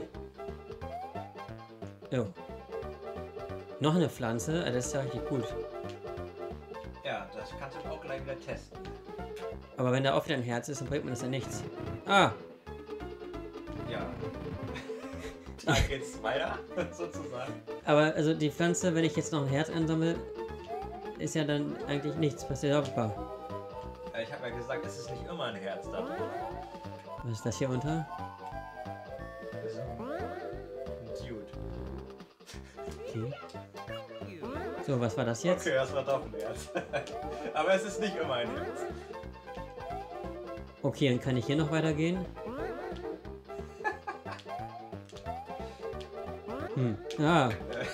Jo. Noch eine Pflanze? Ah, das ist ja richtig gut. Ja, das kannst du auch gleich wieder testen. Aber wenn da auch wieder ein Herz ist, dann bringt mir das ja nichts. Ah! Ja. Da geht's weiter, sozusagen. Aber also die Pflanze, wenn ich jetzt noch ein Herz einsammle, ist ja dann eigentlich nichts passiert. Hoppa. Ich habe ja gesagt, es ist nicht immer ein Herz da drin. Was ist das hier unter? Das ist ein Dude. Okay. So, was war das jetzt? Okay, das war doch ein Herz. Aber es ist nicht immer ein Herz. Okay, dann kann ich hier noch weitergehen. Hm. Ah.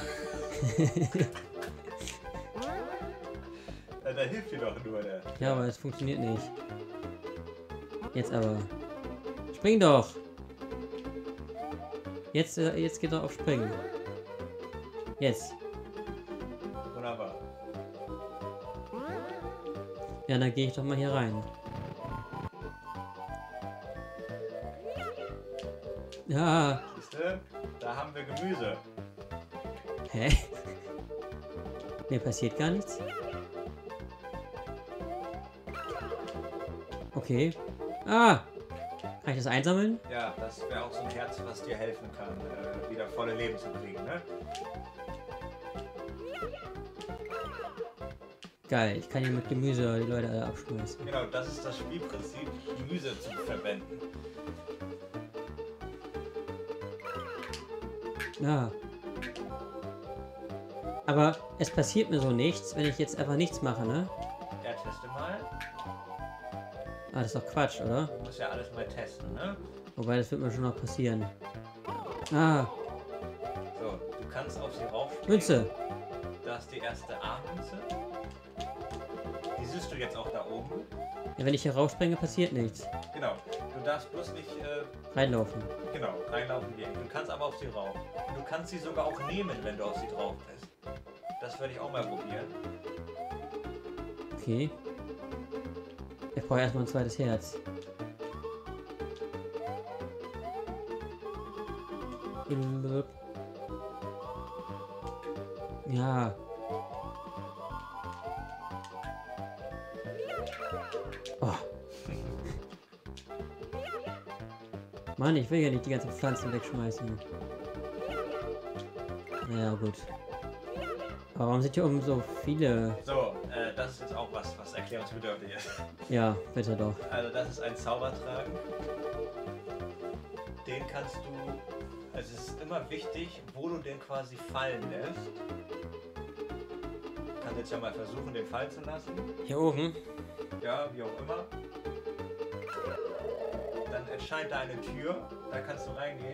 Ja, da hilft dir doch nur der. Ja, aber es funktioniert nicht. Jetzt aber. Spring doch! Jetzt, äh, jetzt geht er auf Springen. Jetzt. Wunderbar. Ja, dann gehe ich doch mal hier rein. Ja. Siehste? Da haben wir Gemüse. Hä? Mir passiert gar nichts. Okay. Ah! Kann ich das einsammeln? Ja, das wäre auch so ein Herz, was dir helfen kann, äh, wieder volle Leben zu kriegen, ne? Geil, ich kann hier mit Gemüse die Leute alle abschmeißen. Genau, das ist das Spielprinzip, Gemüse zu verwenden. Ja. Aber es passiert mir so nichts, wenn ich jetzt einfach nichts mache, ne? Ja, teste mal. Ah, das ist doch Quatsch, oder? Du musst ja alles mal testen, ne? Wobei, das wird mir schon noch passieren. Ah, So, du kannst auf sie raufspringen. Münze. Da ist die erste A-Münze. Die siehst du jetzt auch da oben. Ja, wenn ich hier rausspringe, passiert nichts. Genau. Du darfst bloß nicht, äh, Reinlaufen. genau, reinlaufen gehen. Du kannst aber auf sie rauf. Und du kannst sie sogar auch nehmen, wenn du auf sie drauf bist. Das werde ich auch mal probieren. Okay. Ich brauche erstmal ein zweites Herz. Ja. Oh. Mann, ich will ja nicht die ganzen Pflanzen wegschmeißen. Ja, gut. Aber warum sind hier oben so viele? So, äh, das ist jetzt auch was, was erklärungsbedürftig ist. Ja, bitte doch. Also das ist ein Zaubertrank. Den kannst du, also es ist immer wichtig, wo du den quasi fallen lässt. Du kannst jetzt ja mal versuchen, den fallen zu lassen. Hier oben? Ja, wie auch immer. Dann erscheint da eine Tür, da kannst du reingehen.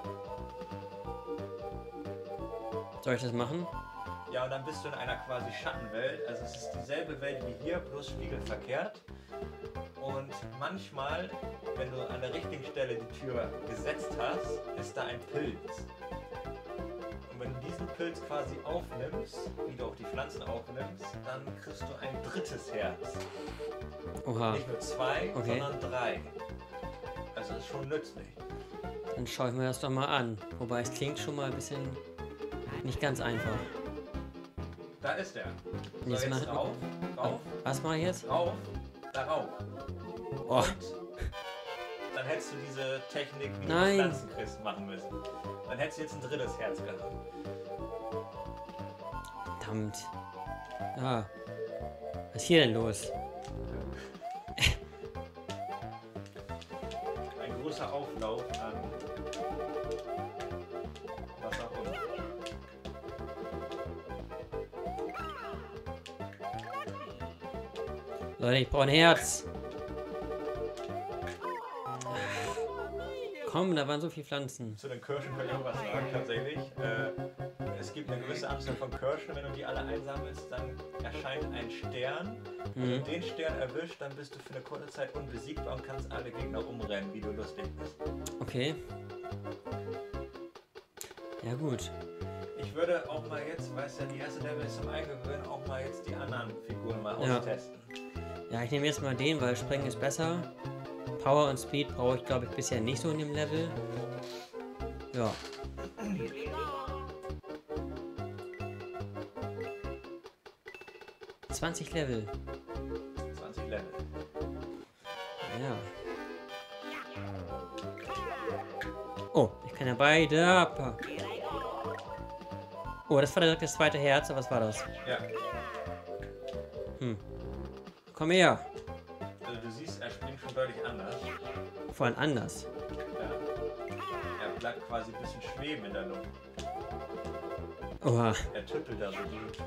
Soll ich das machen? Ja, und dann bist du in einer quasi Schattenwelt. Also es ist dieselbe Welt wie hier, bloß spiegelverkehrt. Und manchmal, wenn du an der richtigen Stelle die Tür gesetzt hast, ist da ein Pilz. Und wenn du diesen Pilz quasi aufnimmst, wie du auch die Pflanzen aufnimmst, dann kriegst du ein drittes Herz. Oha. Nicht nur zwei, Okay. sondern drei. Also ist schon nützlich. Dann schaue ich mir das doch mal an. Wobei es klingt schon mal ein bisschen nicht ganz einfach. Da ist er. So, Jetzt jetzt mal- rauf, rauf, Was mache ich jetzt? rauf, da rauf. Oh, Und dann hättest du diese Technik, wie Nein. du Pflanzen kriegst, machen müssen. Dann hättest du jetzt ein drittes Herz gehabt. verdammt. Ah. Was ist hier denn los? Ein großer Auflauf an was auch immer. Leute, ich brauche ein Herz. Komm, da waren so viele Pflanzen. Zu den Kirschen kann ich auch was sagen, tatsächlich. Äh, es gibt eine gewisse Anzahl von Kirschen, wenn du die alle einsammelst, dann erscheint ein Stern. Wenn Mhm. du den Stern erwischt, dann bist du für eine kurze Zeit unbesiegbar und kannst alle Gegner umrennen, wie du lustig bist. Okay. Ja gut. Ich würde auch mal jetzt, weißt du, die erste Level ist zum Eingewöhnen, auch mal jetzt die anderen Figuren mal Ja. austesten. Ja, ich nehme jetzt mal den, weil Springen ist besser. Power und Speed brauche ich, glaube ich, bisher nicht so in dem Level. Ja. zwanzig Level. zwanzig Level. Ja. Oh, ich kann ja beide ab. Oh, das war direkt das zweite Herz. Was war das? Ja. Hm. Komm her. deutlich anders. Vor allem anders. Ja. Er bleibt quasi ein bisschen schweben in der Luft. Oha. Er tüppelt da so gut.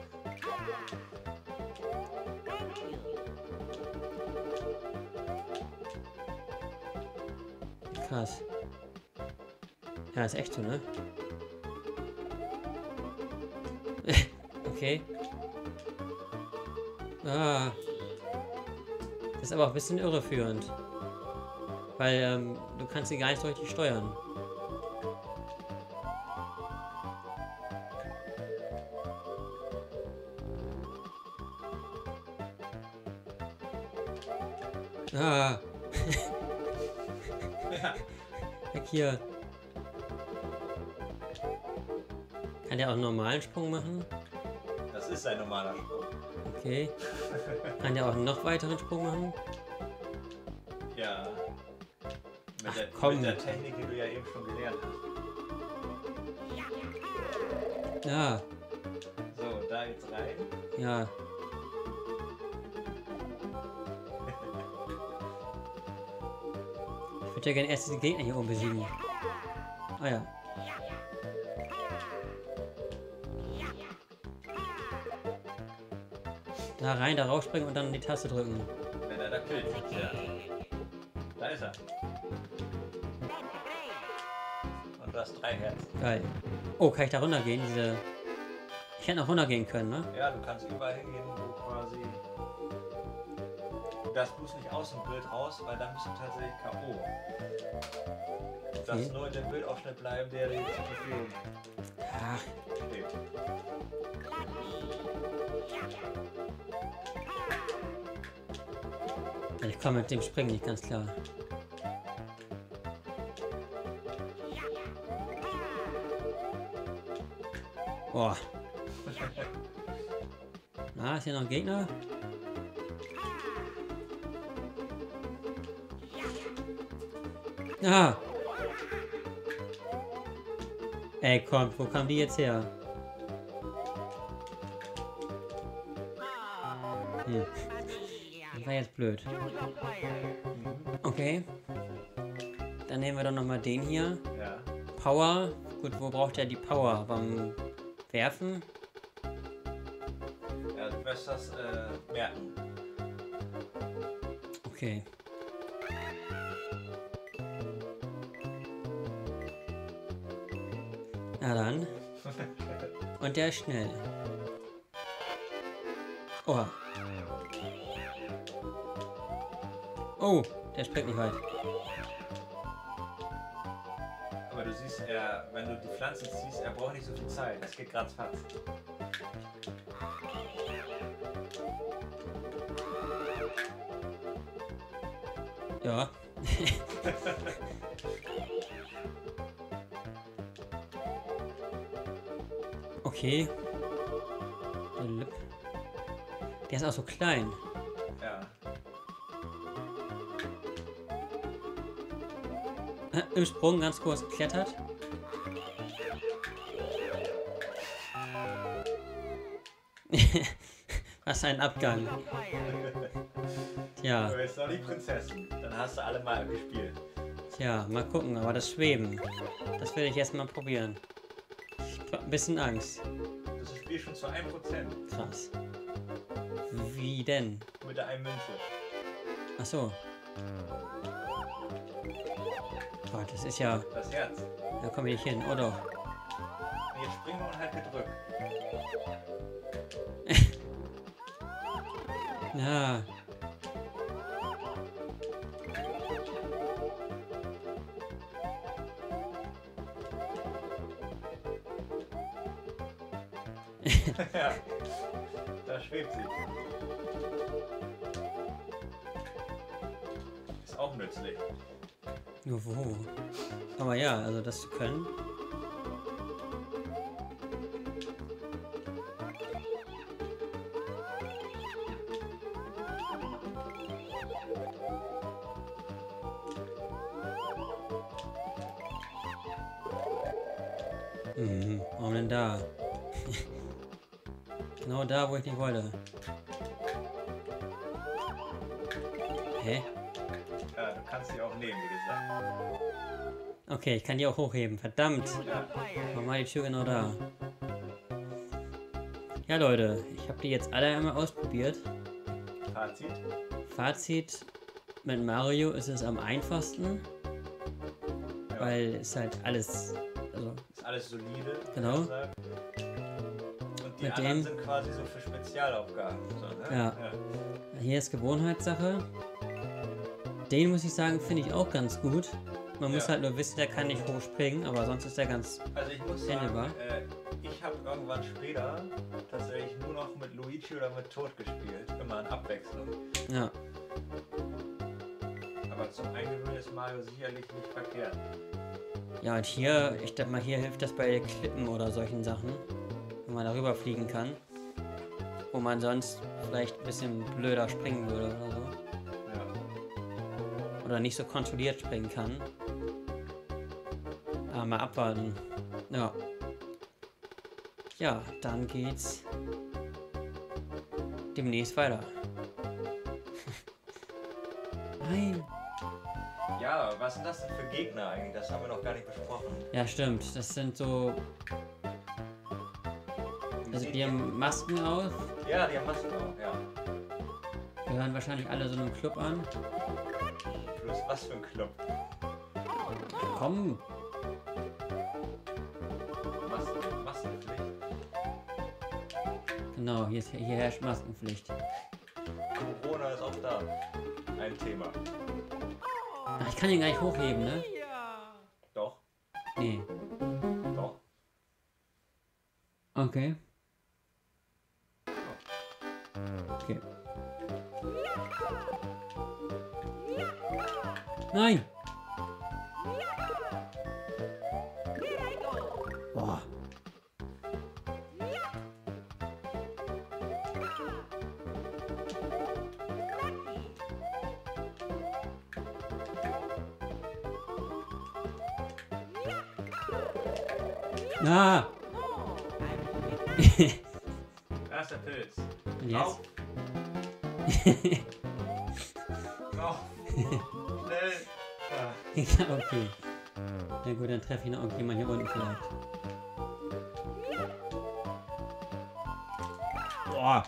Krass. Ja, ist echt so, ne? Okay. Ah. Das ist aber auch ein bisschen irreführend. Weil ähm, du kannst sie gar nicht so richtig steuern. Ah. Ja. Weg hier. Kann der auch einen normalen Sprung machen? Das ist ein normaler Sprung. Okay. Kann der auch einen noch weiteren Sprung machen? Ja. Mit, Ach, der, komm. mit der Technik, die du ja eben schon gelernt hast. Ja. So, da jetzt rein. Ja. Ich würde ja gerne erst diese Gegner hier oben besiegen. Ah ja. Da rein, da rausspringen und dann die Taste drücken. Wenn er da killt. Ja. Da ist er. Und du hast drei Herzen. Geil. Oh, kann ich da runtergehen? Diese. Ich hätte noch runtergehen können, ne? Ja, du kannst überall hingehen, wo quasi. Du darfst bloß nicht aus dem Bild raus, weil dann bist du tatsächlich K O. Du darfst Okay. nur in dem Bildausschnitt bleiben, der dir zur Verfügung Ach, steht. ich komme mit dem Springen nicht ganz klar. Boah. Na, ist hier noch ein Gegner? Ah! Ey, komm, wo kam die jetzt her? Hm. Das war jetzt blöd. Okay. Dann nehmen wir doch nochmal den hier. Ja. Power. Gut, wo braucht er die Power? Beim Werfen? Ja, du wirst das äh, merken. Okay. Na dann. Und der ist schnell. Oha. Oh, der springt nicht weit. Aber du siehst, er, wenn du die Pflanzen ziehst, er braucht nicht so viel Zeit. Das geht ganz fast. Ja. Okay. Der Lip. Der ist auch so klein. Ja. Äh, Im Sprung ganz kurz geklettert. Was ein Abgang. Tja, Du bist doch die Prinzessin. Dann hast du alle mal gespielt. tja, mal gucken, aber das Schweben, das will ich erst mal probieren. Ich hab ein bisschen Angst. Das Spiel schon zu einem Prozent. Krass. Wie denn? Mit der einen Münze. Ach so. Gott, das ist ja. Das Herz. Da komme ich nicht hin. Oh doch. Und jetzt springen wir und halt gedrückt. Ja. Ja. Da schwebt sie. Ist auch nützlich. Nur wo? Aber ja, also das zu können. Mhm, warum denn da? Genau da, wo ich nicht wollte. Hä? Ja, du kannst sie auch nehmen, wie gesagt. Okay, ich kann die auch hochheben. Verdammt. Ja. Warum war die Tür genau da? Ja, Leute, ich habe die jetzt alle einmal ausprobiert. Fazit? Fazit, mit Mario ist es am einfachsten, Ja. weil es halt alles, also Ist alles solide. Genau. wie gesagt. Und die Mit anderen dem- sind quasi so für Spezialaufgaben. So, ne? Ja. hier ist Gewohnheitssache. Den muss ich sagen, finde ich auch ganz gut. Man muss Ja. halt nur wissen, der kann nicht hochspringen, aber sonst ist der ganz... Also ich muss sagen, Handelbar. äh, ich habe irgendwann später tatsächlich nur noch mit Luigi oder mit Toad gespielt. Immer in Abwechslung. Ja, Aber zum Eingewöhnen ist Mario sicherlich nicht verkehrt. ja und hier, ich denke mal, hier hilft das bei Klippen oder solchen Sachen, wenn man darüber fliegen kann, wo man sonst vielleicht ein bisschen blöder springen würde oder so. Ja. Oder nicht so kontrolliert springen kann. Aber mal abwarten. Ja. Ja, dann geht's demnächst weiter. Nein. Ja, was sind das denn für Gegner eigentlich? Das haben wir noch gar nicht besprochen. Ja, stimmt. Das sind so... Wie Also sehen die haben Masken auf. Ja, die haben Masken auch, ja. Gehören wahrscheinlich alle so einem Club an. Plus was für ein Club. Komm. Masken, Maskenpflicht. Genau, hier, ist, hier herrscht Maskenpflicht. Corona ist auch da. Ein Thema. Ach, ich kann ihn gar nicht hochheben, ne? Doch, Nee. doch. Okay. Okay. Nein! Boah. Ah! Da ist der Pilz. Und jetzt? Auf. Auf. Schnell. Ja. Ja, okay. Na gut, dann treffe ich noch irgendjemand hier unten vielleicht. Boah!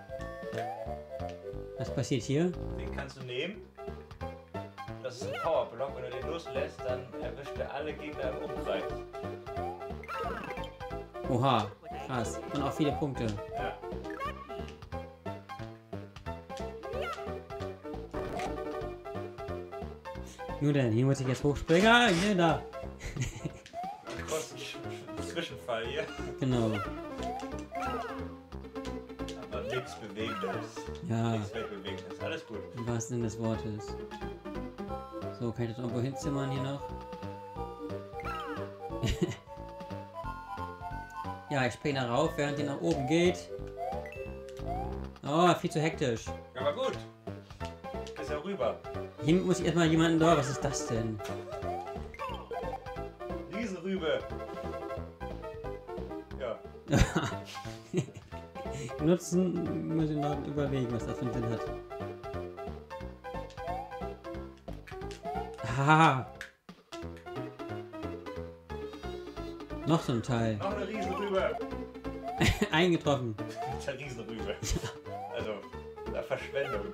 Was passiert hier? Den kannst du nehmen. Das ist ein Powerblock. Wenn du den loslässt, dann erwischt er alle Gegner im Umkreis. Oha, krass. Und auch viele Punkte. Ja. Nur denn, hier muss ich jetzt hochspringen. Ah, ich bin da. Kurz ein Sch- Sch- Zwischenfall hier. Genau. Aber nichts Bewegendes. Ja, Nichts Weltbewegendes. Alles gut. im wahrsten Sinne des Wortes. So, kann ich das irgendwo hinzimmern hier noch? Ja, ich springe da rauf, während die nach oben geht. Oh, viel zu hektisch. Aber gut. Ist ja rüber. Hier muss ich erstmal jemanden da. Was ist das denn? Riesenrübe. Ja. Nutzen muss ich noch überlegen, was das für einen Sinn hat. Haha. Noch so ein Teil. Noch eine Riesenrübe. Eingetroffen. Mit der Riesenrübe. Also, da Verschwendung.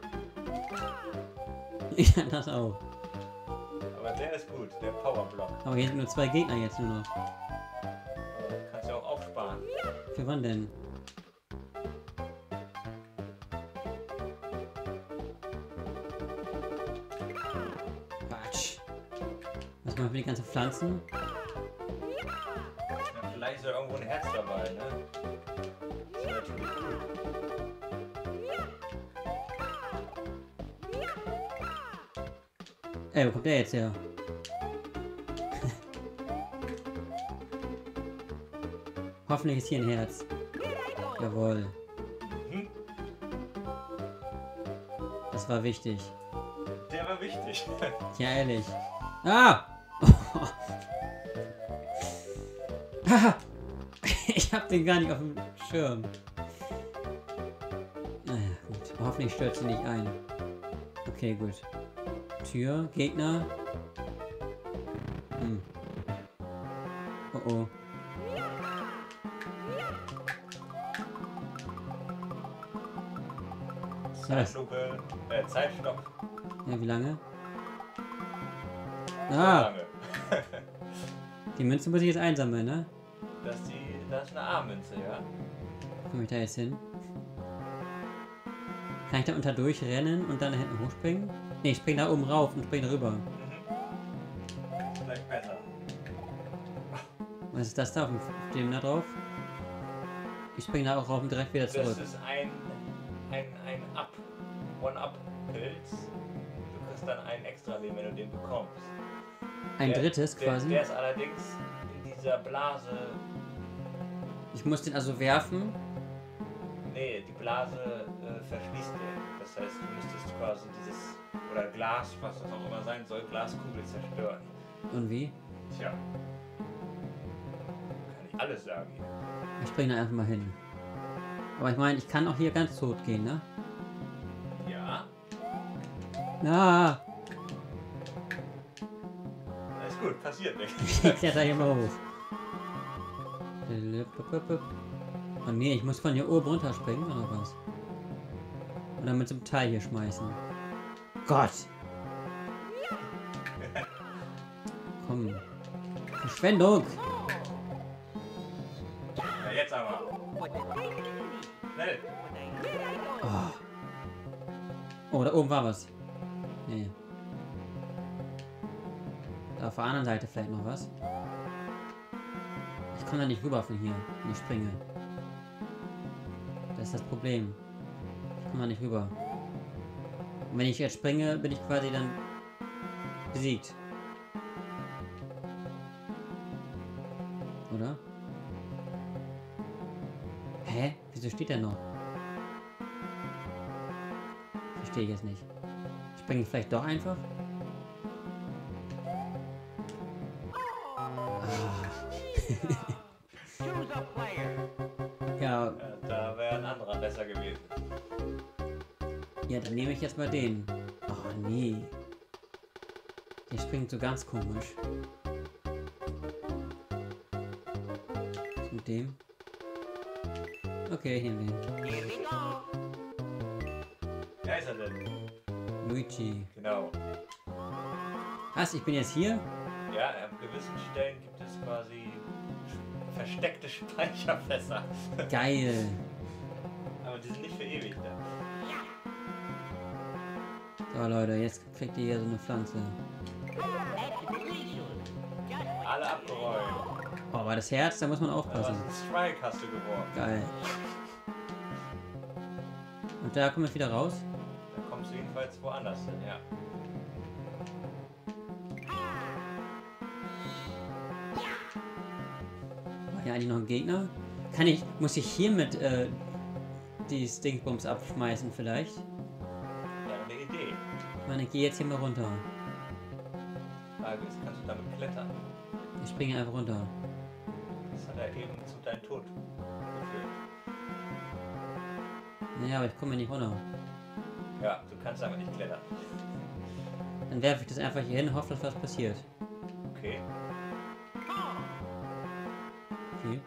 Ja, das auch. Aber der ist gut, der Powerblock. Aber hier sind nur zwei Gegner jetzt nur noch. Äh, Kannst du auch aufsparen. Für wann denn? Quatsch. Was machen wir die ganzen Pflanzen? Ja, vielleicht ist ja irgendwo ein Herz dabei, ne? Das ist natürlich cool. Ey, wo kommt der jetzt her? Hoffentlich ist hier ein Herz. Jawohl. Mhm. Das war wichtig. Der war wichtig. Ja, ehrlich. Ah! Ah! Ich hab den gar nicht auf dem Schirm. Naja, gut. Hoffentlich stört sie nicht ein. Okay, gut. Tür, Gegner. Hm. Oh oh. Zeitlupe, äh, Zeitstopp. Ja, wie lange? So Ah, lange. die Münze muss ich jetzt einsammeln, ne? Das ist, die, das ist eine A-Münze, ja? Komme ich da jetzt hin? Kann ich da unter durchrennen und dann da hinten hochspringen? Ne, ich springe da oben rauf und springe rüber. Mhm. Vielleicht besser. Was ist das da auf dem, auf dem da drauf? Ich springe da auch rauf und direkt wieder zurück. Das ist ein, ein, ein Up, One-Up-Pilz. Du kriegst dann ein extra Leben, wenn du den bekommst. Ein der, drittes der, quasi. Der ist allerdings in dieser Blase. Ich muss den also werfen. Nee, die Blase äh, verschließt den. Das heißt, du müsstest quasi dieses, oder Glas, was das auch immer sein soll, Glaskugel zerstören. Und wie? Tja. Kann ich alles sagen hier. Ich springe da einfach mal hin. Aber ich meine, ich kann auch hier ganz tot gehen, ne? Ja. Na, Alles gut, passiert nichts. ich kletter hier mal hoch. Oh nee, ich muss von hier oben runterspringen oder was? Oder mit so einem Teil hier schmeißen. Gott! Komm. Verschwendung! Ja, jetzt aber. Schnell. Oh. Oh, da oben war was. Nee. Da auf der anderen Seite vielleicht noch was. Ich komme da nicht rüber von hier, wenn ich springe. Das ist das Problem. Ich komme da nicht rüber. Und wenn ich jetzt springe, bin ich quasi dann besiegt. Oder? Hä? Wieso steht der noch? Verstehe ich jetzt nicht. Springe ich vielleicht doch einfach? Ja, Ja, da wäre ein anderer besser gewesen. ja, dann nehme ich jetzt mal den. Oh nee. Der springt so ganz komisch. Was mit dem? Okay, nehmen wir ihn. Wer ist er denn? Luigi. Genau. Was? Ich bin jetzt hier? Ja, an gewissen Stellen gibt es quasi versteckte Speicherfässer. Geil. Aber die sind nicht für ewig da. So Leute, jetzt kriegt ihr hier so eine Pflanze. Alle abgeräumt. Oh, aber das Herz, da muss man Da aufpassen. was ein Strike hast du geworfen. Geil. Und da kommen wir wieder raus? Da kommst du jedenfalls woanders hin, ja. War hier eigentlich noch ein Gegner? Kann ich, muss ich hiermit äh, die Stinkbums abschmeißen vielleicht? Ja, eine Idee. Ich meine, ich gehe jetzt hier mal runter. Frage ist, kannst du damit klettern? Ich springe einfach runter. Das hat er eben zu deinem Tod geführt. Naja, aber ich komme nicht runter. Ja, du kannst aber nicht klettern. Dann werfe ich das einfach hier hin und hoffe, dass was passiert. Okay. Okay.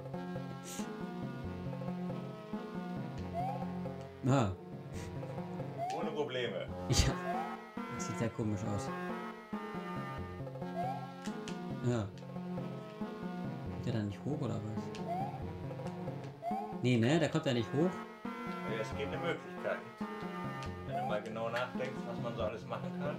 Ah, Ohne Probleme. ja. Das sieht sehr komisch aus. Ja. Kommt der da nicht hoch oder was? Nee, ne? Der kommt ja nicht hoch. Ja, es gibt eine Möglichkeit. Wenn du mal genau nachdenkst, was man so alles machen kann.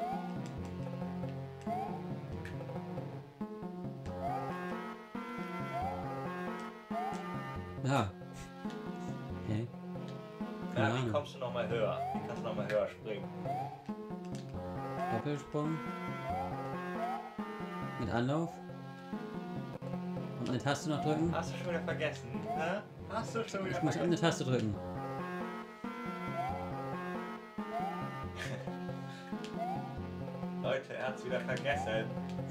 Ja. Hä? Keine Ja, wie Ahnung. kommst du nochmal höher? Wie kannst du nochmal höher springen? Doppelsprung. Mit Anlauf. Und eine Taste noch drücken. Hast du schon wieder vergessen? Hä? Hast du schon wieder Ich muss eine vergessen? Taste drücken. Leute, er hat's wieder vergessen.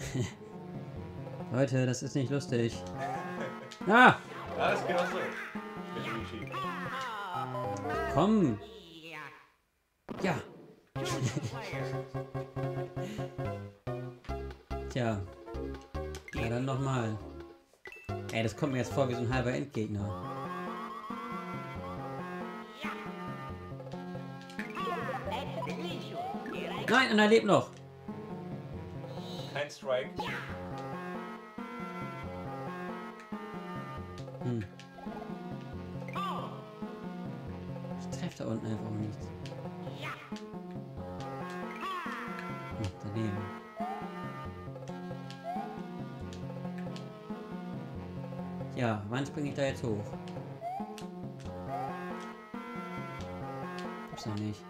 Leute, das ist nicht lustig. Ah! Ja, das geht auch so. Mit Luigi. Komm! Ja! Tja. Ja, dann nochmal. Ey, das kommt mir jetzt vor wie so ein halber Endgegner. Nein, und er lebt noch. Kein Strike. Hm. Ich treffe da unten einfach nichts. Hm, daneben. Ja, wann springe ich da jetzt hoch? Gibt's noch nicht.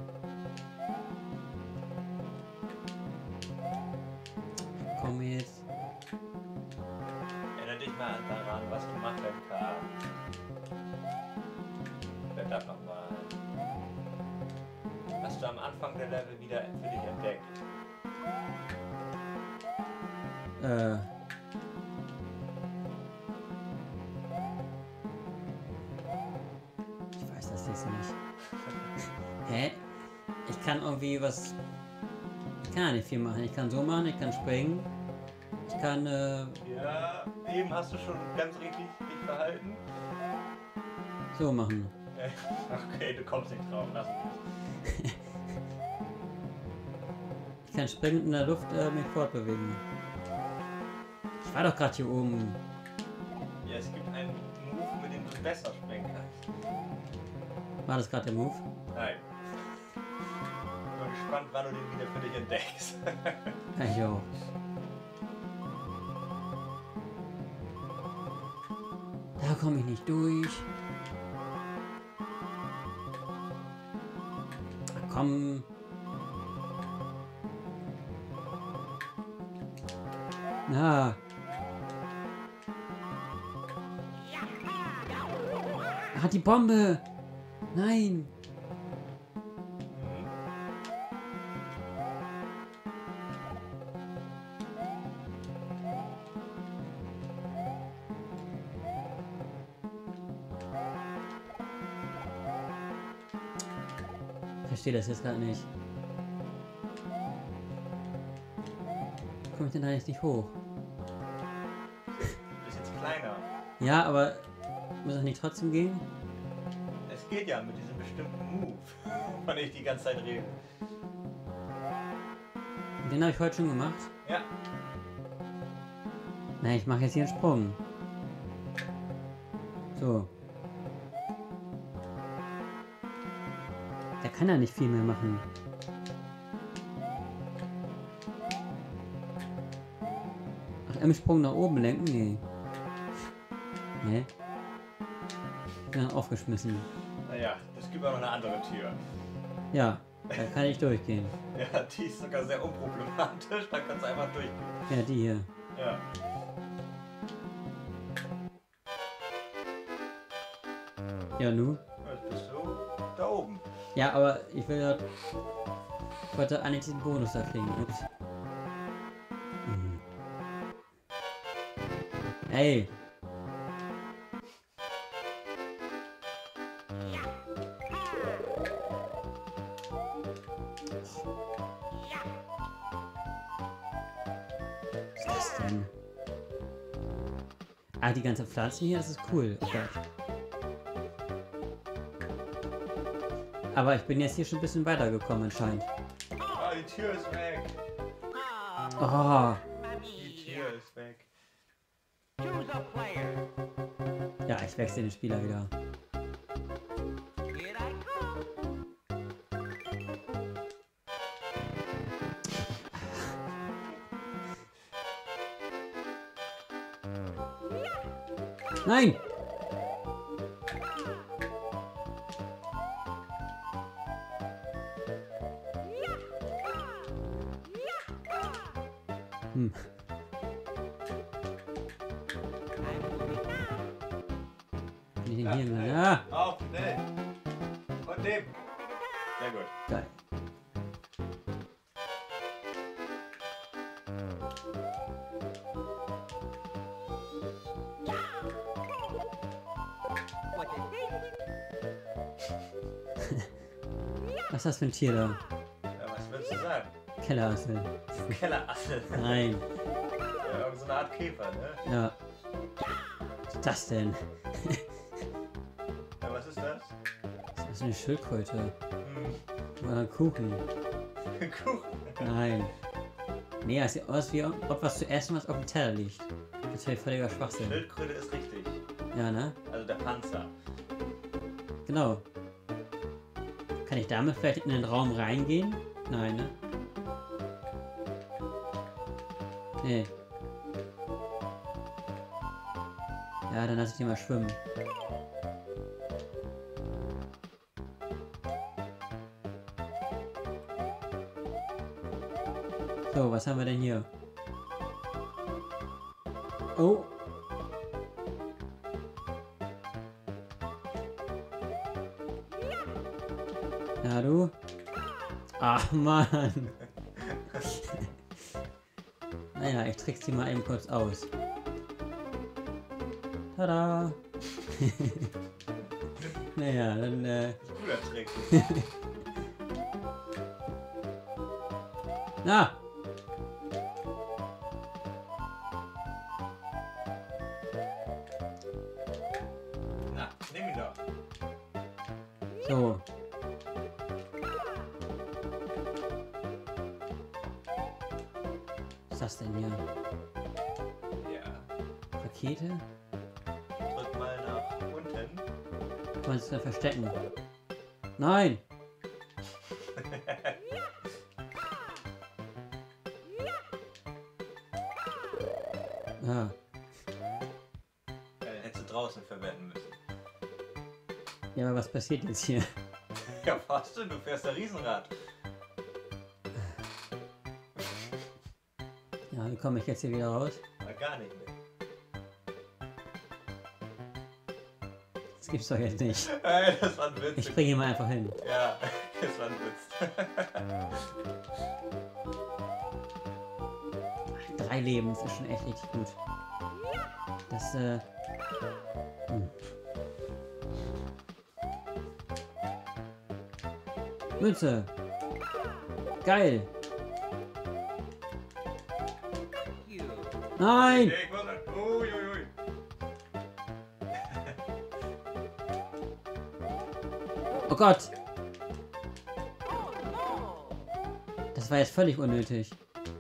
Komm jetzt. Erinnere dich mal daran, was du machst, M K. Verdammt nochmal. Hast du am Anfang der Level wieder für dich entdeckt? Äh. Ich weiß das jetzt nicht. Hä? Ich kann irgendwie was. Ich kann ja nicht viel machen. Ich kann so machen, ich kann springen. Ich kann, äh. Ja, eben hast du schon ganz richtig dich verhalten. So machen. Okay, du kommst nicht drauf, lass mich. Ich kann springen und in der Luft äh, mich fortbewegen. Ich war doch gerade hier oben. Ja, es gibt einen Move, mit dem du besser springen kannst. War das gerade der Move? Nein. Ich bin gespannt, wann du den wieder für dich entdeckst. Ja, ich auch. Da komme ich nicht durch. Ach, komm. Na. Er hat die Bombe. Nein. Ich verstehe das jetzt gerade nicht. Komme ich denn da jetzt nicht hoch? Du bist jetzt kleiner. Ja, aber muss das nicht trotzdem gehen? Es geht ja mit diesem bestimmten Move, von dem ich die ganze Zeit rede. Den habe ich heute schon gemacht. Ja. Na, ich mache jetzt hier einen Sprung. So. Der kann ja nicht viel mehr machen. Ach, im Sprung nach oben lenken? Nee. Nee. Ich bin dann aufgeschmissen. Naja, es gibt auch noch eine andere Tür. Ja, da kann ich durchgehen. Ja, die ist sogar sehr unproblematisch, da kannst du einfach durchgehen. Ja, die hier. Ja. Ja, nu? Jetzt bist du da oben. Ja, aber ich will ja... Ich wollte eigentlich diesen Bonus da kriegen. Ups. Hm. Ey! Was ist das denn? Ah, die ganzen Pflanzen hier, das ist cool. Oh Gott. Aber ich bin jetzt hier schon ein bisschen weitergekommen anscheinend. Ah, die Tür ist weg. Oh. Die Tür ist weg. Ja, ich wechsle den Spieler wieder. Nein! Hm. Bin ich denn hier schnell. ah. Auf, schnell. Von dem. Sehr gut. Geil. Was ist das für ein Tier da? Ja, was willst du sagen. Kellerassel. Kellerassel. Nein. Ja, irgend so eine Art Käfer, ne? Ja. Was ist das denn? Ja, was ist das? Das ist eine Schildkröte. Hm. Oder ein Kuchen. Kuchen. Nein. Nee, es sieht aus wie ob was zu essen, was auf dem Teller liegt. Das wäre völliger Schwachsinn. Schildkröte ist richtig. Ja, ne? Also der Panzer. Genau. Kann ich damit vielleicht in den Raum reingehen? Nein, ne? Nee. Ja, dann lasse ich die mal schwimmen. So, was haben wir denn hier? Oh. Ja, du? Ach, Mann. Naja, ich trick's die mal eben kurz aus. Tada! Naja, dann, äh... Guter Trick. Na! Na, nimm ihn doch. So. Was ist das denn hier? Ja. Rakete? Drück mal nach unten. Kann man sich da verstecken? Nein! Ja. Ja, den hättest du draußen verwenden müssen. Ja, aber was passiert jetzt hier? Ja, was denn? Du fährst ein Riesenrad. Ja, wie komme ich jetzt hier wieder raus? Na, gar nicht mehr. Das gibt's doch jetzt nicht. Ey, das war ein Witz. Ich springe hier mal einfach hin. Ja, das war ein Witz. Drei Leben, das ist schon echt richtig gut. Das, äh... Hm. Münze! Geil! Nein! Ich muss mal- Ui, ui, ui. Oh Gott! Das war jetzt völlig unnötig.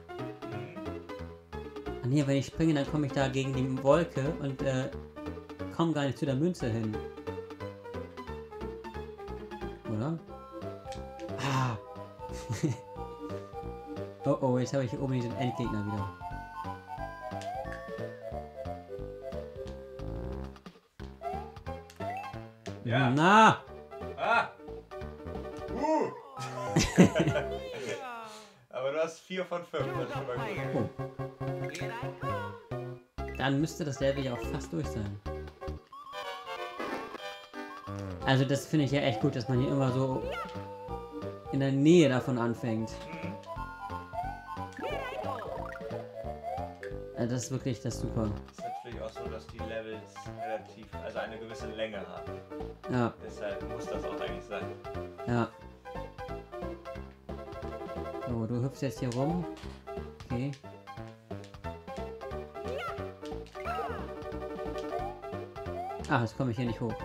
Ah nee, wenn ich springe, dann komme ich da gegen die Wolke und äh, komme gar nicht zu der Münze hin. Oder? Ah! Oh oh, jetzt habe ich hier oben diesen Endgegner wieder. Ja. Na! Ah! Uh! Aber du hast vier von fünf. Das ist schon mal gut. Oh. Dann müsste das Level ja auch fast durch sein. Also das finde ich ja echt gut, dass man hier immer so in der Nähe davon anfängt. Mhm. Also das ist wirklich das super. Es ist natürlich auch so, dass die Levels relativ, also eine gewisse Länge haben. Ja, Deshalb muss das auch eigentlich sein. ja. So, du hüpfst jetzt hier rum. Okay. Ah, jetzt komme ich hier nicht hoch.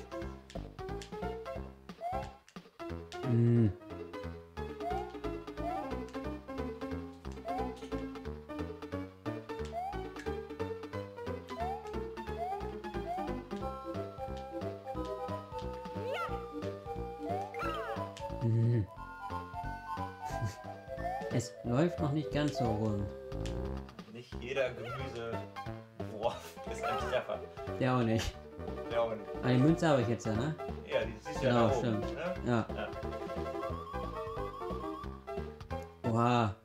Hm. Hm. Es läuft noch nicht ganz so rund. Nicht jeder Gemüsewurf ist ein Treffer. Der auch nicht. Ja, und Aber die Münze habe ich jetzt ja, ne? ja, die siehst du ja Genau, da oben. stimmt. Ne? Ja. Ja. Oha.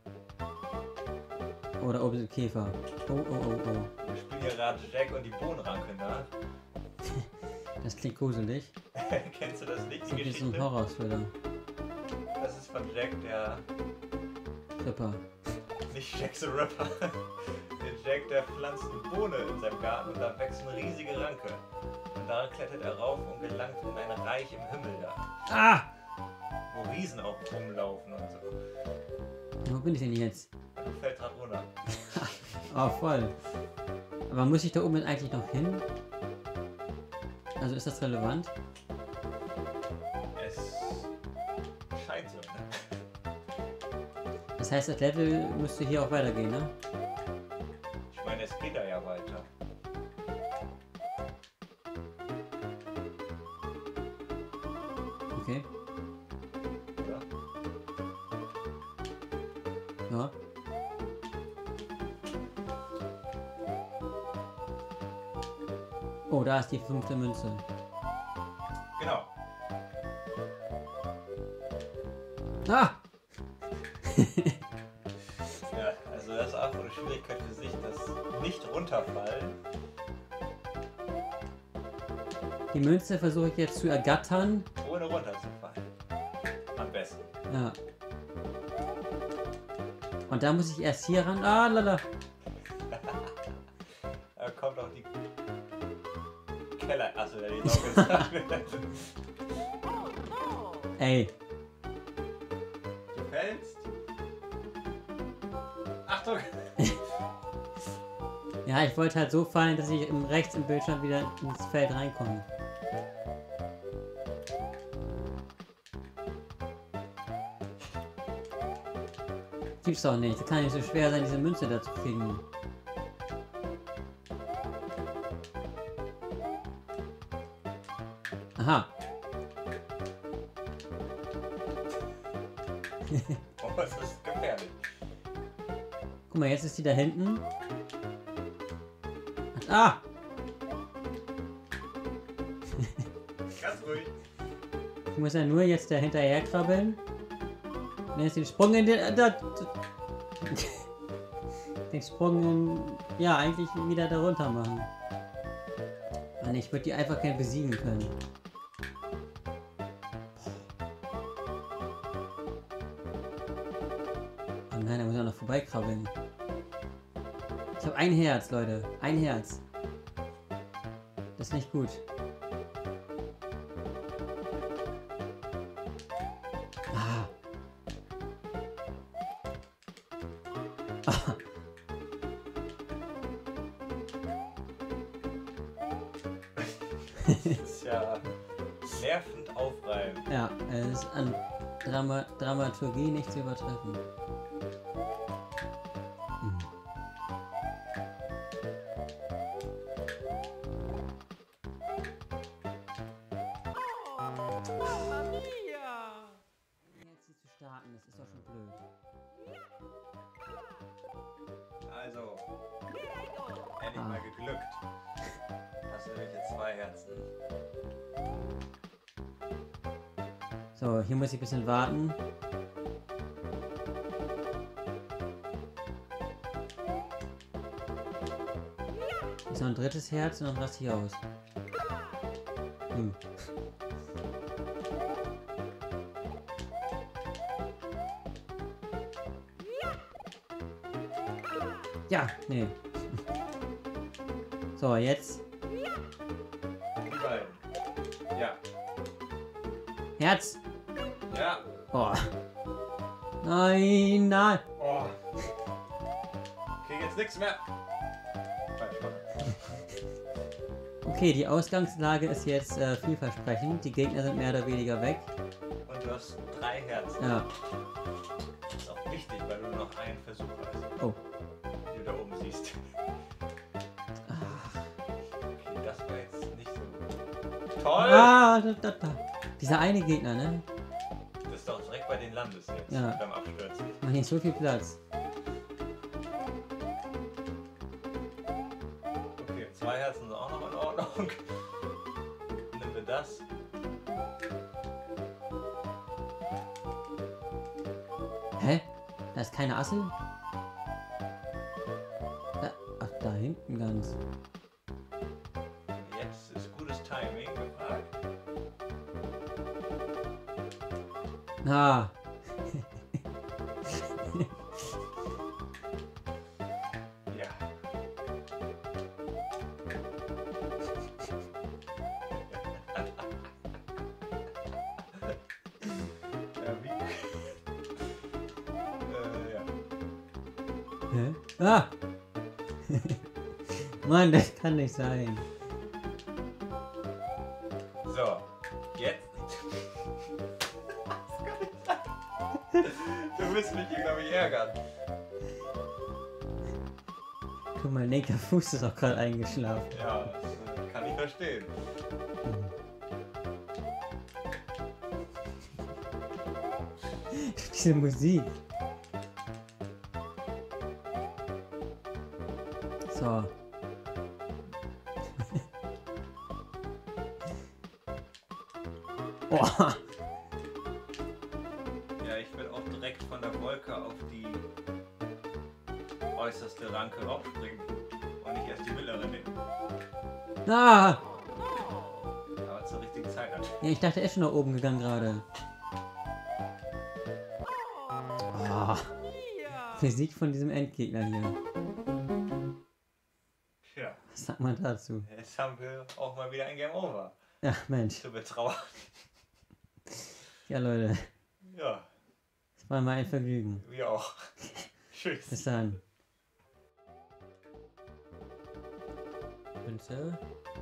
Oder oben sind Käfer. Oh, oh, oh, oh. Wir spielen hier gerade Jack und die Bohnenranke, ne? Das klingt gruselig. Kennst du das nicht, Das die ist wie so ein Geschichte? Horror-Thriller. Das ist von Jack, der... Ripper. Nicht Jack the Ripper. Der Jack, der pflanzt eine Bohne in seinem Garten und da wächst eine riesige Ranke. Und daran klettert er rauf und gelangt in ein Reich im Himmel da. Ah! Wo Riesen auch rumlaufen und so. bin ich denn jetzt? Du fällst gerade runter. Oh, voll. Aber muss ich da oben eigentlich noch hin? Also ist das relevant? Es scheint so, ne? Das heißt, das Level müsste hier auch weitergehen, ne? Ich meine, es geht da ja weiter. Okay. Oder? Ja. Oh, da ist die fünfte Münze. Genau. Ah! Ja, also das ist einfach eine Schwierigkeit für sich, das nicht runterfallen. Die Münze versuche ich jetzt zu ergattern. Ohne runterzufallen. Am besten. Ja. Und da muss ich erst hier ran. Ah, lala. Da kommt auch die Keller. Achso, der ist auch gesagt. Ey. Du fällst. Achtung! Ja, ich wollte halt so fallen, dass ich im rechts im Bildschirm wieder ins Feld reinkomme. Gibt's doch nicht. Das kann nicht so schwer sein, diese Münze da zu kriegen. Aha. Oh, das ist gefährlich. Guck mal, jetzt ist die da hinten. Ah! Ganz ruhig. Ich muss ja nur jetzt da hinterher krabbeln. Und jetzt den Sprung in den... Da, den Sprung in... Ja, eigentlich wieder darunter machen. Mann, ich würde die einfach gerne besiegen können. Oh nein, da muss ich auch noch vorbeikrabbeln. Ich habe ein Herz, Leute. Ein Herz. Das ist nicht gut. Ah. Ah. Das ist ja nervend aufreibend. Ja, es ist an Drama Dramaturgie nicht zu übertreffen. Hm. Jetzt sie zu starten, das ist doch schon blöd. Also, endlich Ah. mal geglückt. Hast du nämlich jetzt zwei Herzen. So, hier muss ich ein bisschen warten. Ist noch ein drittes Herz und dann lasse ich aus. Hm. Ja, nee. So, jetzt. Die beiden. Ja. Herz! Ja. Oh. Nein, nein. Oh. Krieg jetzt nichts mehr. Falsch, komm. Okay, die Ausgangslage ist jetzt äh, vielversprechend. Die Gegner sind mehr oder weniger weg. Und du hast drei Herzen. Ja. Das ist auch wichtig, weil du nur noch einen Versuch hast. Oh. Wie du da oben siehst. Ah. Okay, das war jetzt nicht so gut. Toll! Ah, da, da, da. Dieser eine Gegner, ne? Das ist doch direkt bei den Landes jetzt. Ja. Beim Abstürzen. Macht nicht so viel Platz. Okay, zwei Herzen sind auch noch in Ordnung. Nehmen wir das. Hä? Da ist keine Assel? Da, ach, da hinten ganz. Jetzt ist gutes Timing gefragt. Ah. Ja. ja, wie? äh, ja. Hä? Ah! Mann, das kann nicht sein. So, jetzt. Das kann nicht sein. Du willst mich hier, glaube ich, ärgern. Guck mal, linker Fuß ist auch gerade eingeschlafen. Ja, das kann ich verstehen. Diese Musik. So. Boah. Ja, ich will auch direkt von der Wolke auf die äußerste Ranke raufspringen und nicht erst die mittlere nehmen. Ah! Aber zur richtigen Zeit natürlich. Ja, ich dachte, er ist schon nach oben gegangen gerade. Oh. Physik von diesem Endgegner hier. Ja, Was sagt man dazu? jetzt haben wir auch mal wieder ein Game Over Ja, Mensch. zu betrauern. Ja, Leute. Ja, Das war mal ein Vergnügen. wir auch. Tschüss. Bis dann. Münze.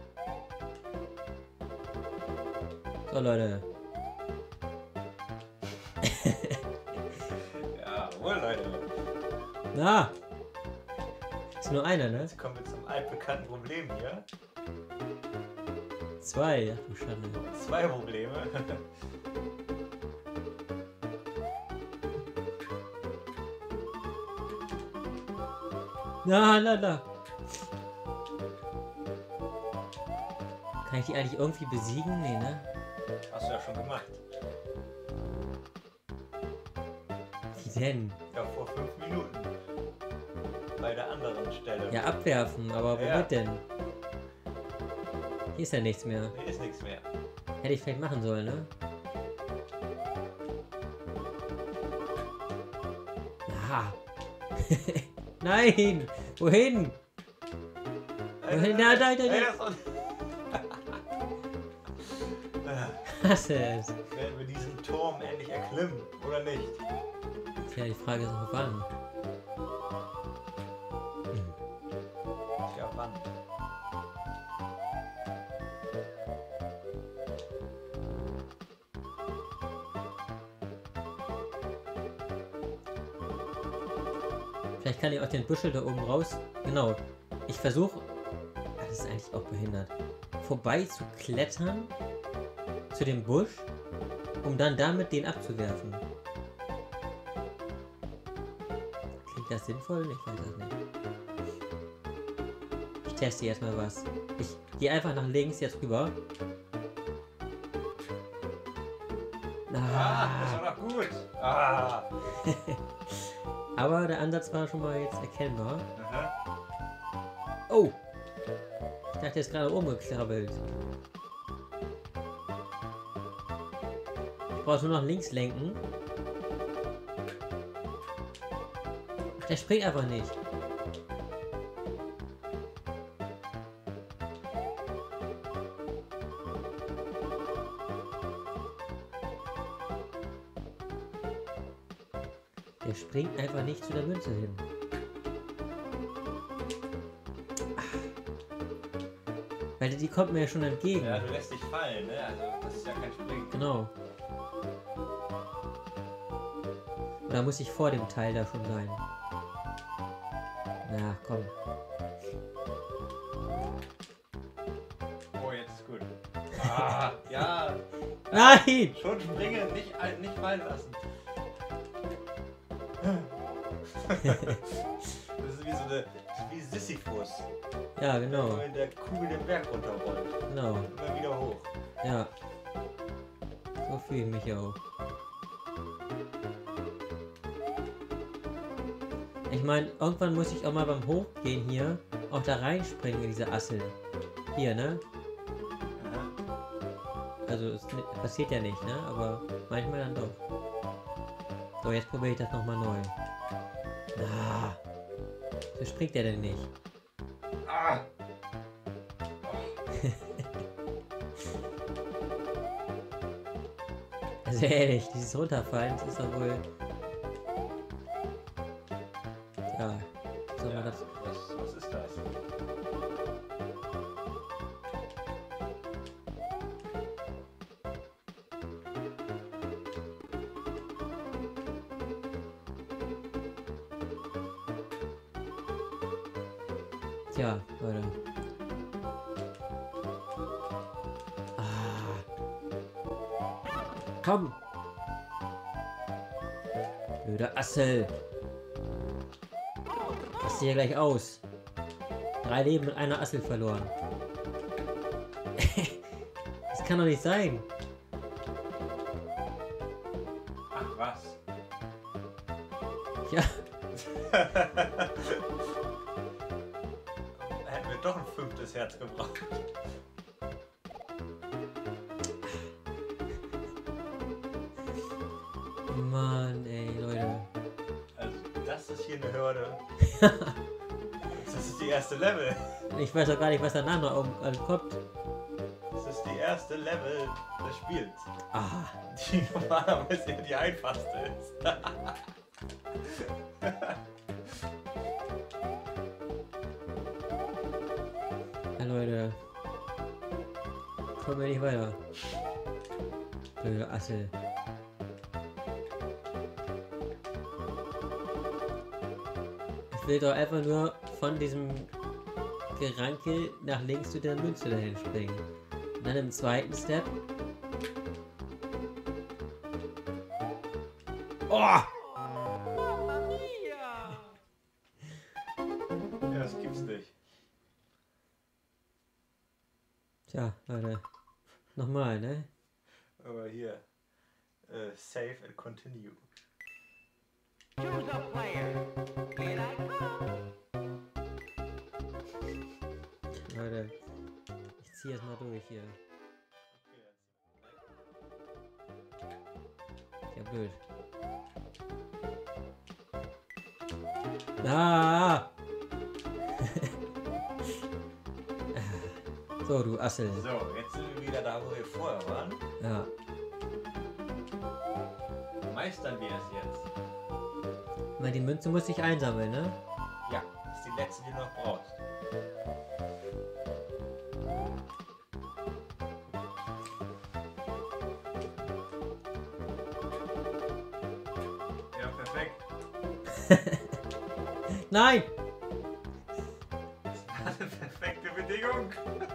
So, Leute. Ja, wohl Leute. Na! Ist nur einer, ne? Jetzt kommen wir zum altbekannten Problem hier. Zwei. Ach du Schande. Zwei Probleme. Na, na, na. Kann ich die eigentlich irgendwie besiegen? Nee, ne? Hast du ja schon gemacht. Wie denn? Ja, vor fünf Minuten. Bei der anderen Stelle. Ja, abwerfen, aber womit Ja. denn? Hier ist ja nichts mehr. Nee, ist nichts mehr. Hätte ich vielleicht machen sollen, ne? Ah. Nein! Wohin? Wohin? Nein, nein, nein, Ey, nein. das ist Hasse es. Werden wir diesen Turm endlich erklimmen, oder nicht? Tja, die Frage ist auch wann. Hm. Ja, wann? Vielleicht kann ich auch den Büschel da oben raus. Genau. Ich versuche. Das ist eigentlich auch behindert. Vorbei zu klettern zu dem Busch, um dann damit den abzuwerfen. Klingt das sinnvoll? Ich weiß es nicht. Ich teste jetzt mal was. Ich gehe einfach nach links jetzt rüber. Ah, das Ah. war doch gut. Ah. Aber der Ansatz war schon mal jetzt erkennbar. Aha. Oh! Ich dachte, er ist gerade oben gekrabbelt. Ich brauche nur noch links lenken. Ach, der springt einfach nicht. Der springt einfach nicht zu der Münze hin. Weil die kommt mir ja schon entgegen. Ja, du lässt dich fallen, ne? Also, das ist ja kein Springen. Genau. Oder muss ich vor dem Teil da schon sein? Na, komm. Oh, jetzt ist gut. Ah, ja. Nein! Schon springen, nicht, nicht fallen lassen. Das ist wie so eine. Wie Sisyphus. Ja, genau. Wenn der Kugel den Berg runterrollt. Genau. Immer wieder hoch. Ja. So fühle ich mich auch. Ich meine, irgendwann muss ich auch mal beim Hochgehen hier auch da reinspringen in diese Asseln. Hier, ne? Aha. Also es ni- passiert ja nicht, ne? Aber manchmal dann doch. So, jetzt probiere ich das nochmal neu. Ah. So springt der denn nicht? Ah! Also ehrlich, dieses Runterfallen, das ist doch wohl... Ja, nochmal Ja, das. was, was ist das? Tja, Leute. Ah. Komm! Blöder Assel! Lass dir gleich aus. Drei Leben mit einer Assel verloren. Das kann doch nicht sein. Ach was. Ja, Hätten wir doch ein fünftes Herz gebraucht. Mann, ey, Leute. Also das ist hier eine Hürde. Das ist die erste Level. Ich weiß auch gar nicht, was danach noch um, also kommt. Das ist die erste Level des Spiels. Ah, Die normalerweise die einfachste ist. ja, Leute. Kommen wir nicht weiter. Blöder Assel. Ich will doch einfach nur von diesem Gerankel nach links zu der Münze dahin springen. Und dann im zweiten Step. Oh! Ja, das gibt's nicht. Tja, Leute. Nochmal, ne? Aber hier. Äh, save and continue. Choose a player. Here I come. Leute. Ich ziehe jetzt mal durch hier. Ja, blöd. Ah! So, du Assel. So, jetzt sind wir wieder da, wo wir vorher waren. Ja. Meistern wir es jetzt. Weil die Münze muss ich einsammeln, ne? Ja, das ist die letzte, die du noch brauchst. Ja, perfekt. Nein! Das ist eine perfekte Bedingung.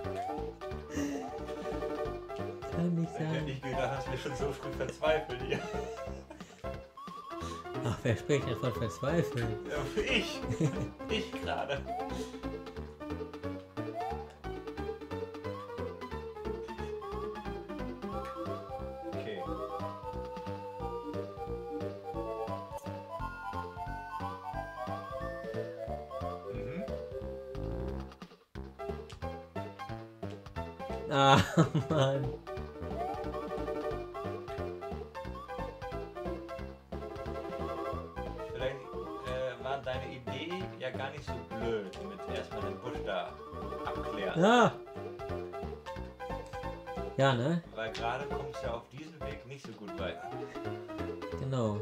Kann nicht Ich hätte sein. nicht gedacht, dass wir schon so früh verzweifeln hier. Ach, wer spricht denn von Verzweifeln? Ja, ich. Ich gerade. Okay. Mhm. Ah, Mann. Vielleicht äh, war deine Idee ja gar nicht so blöd, mit erstmal den Busch da abklären. Ah! Ja, ne? Weil gerade kommst du ja auf diesem Weg nicht so gut weiter. Genau.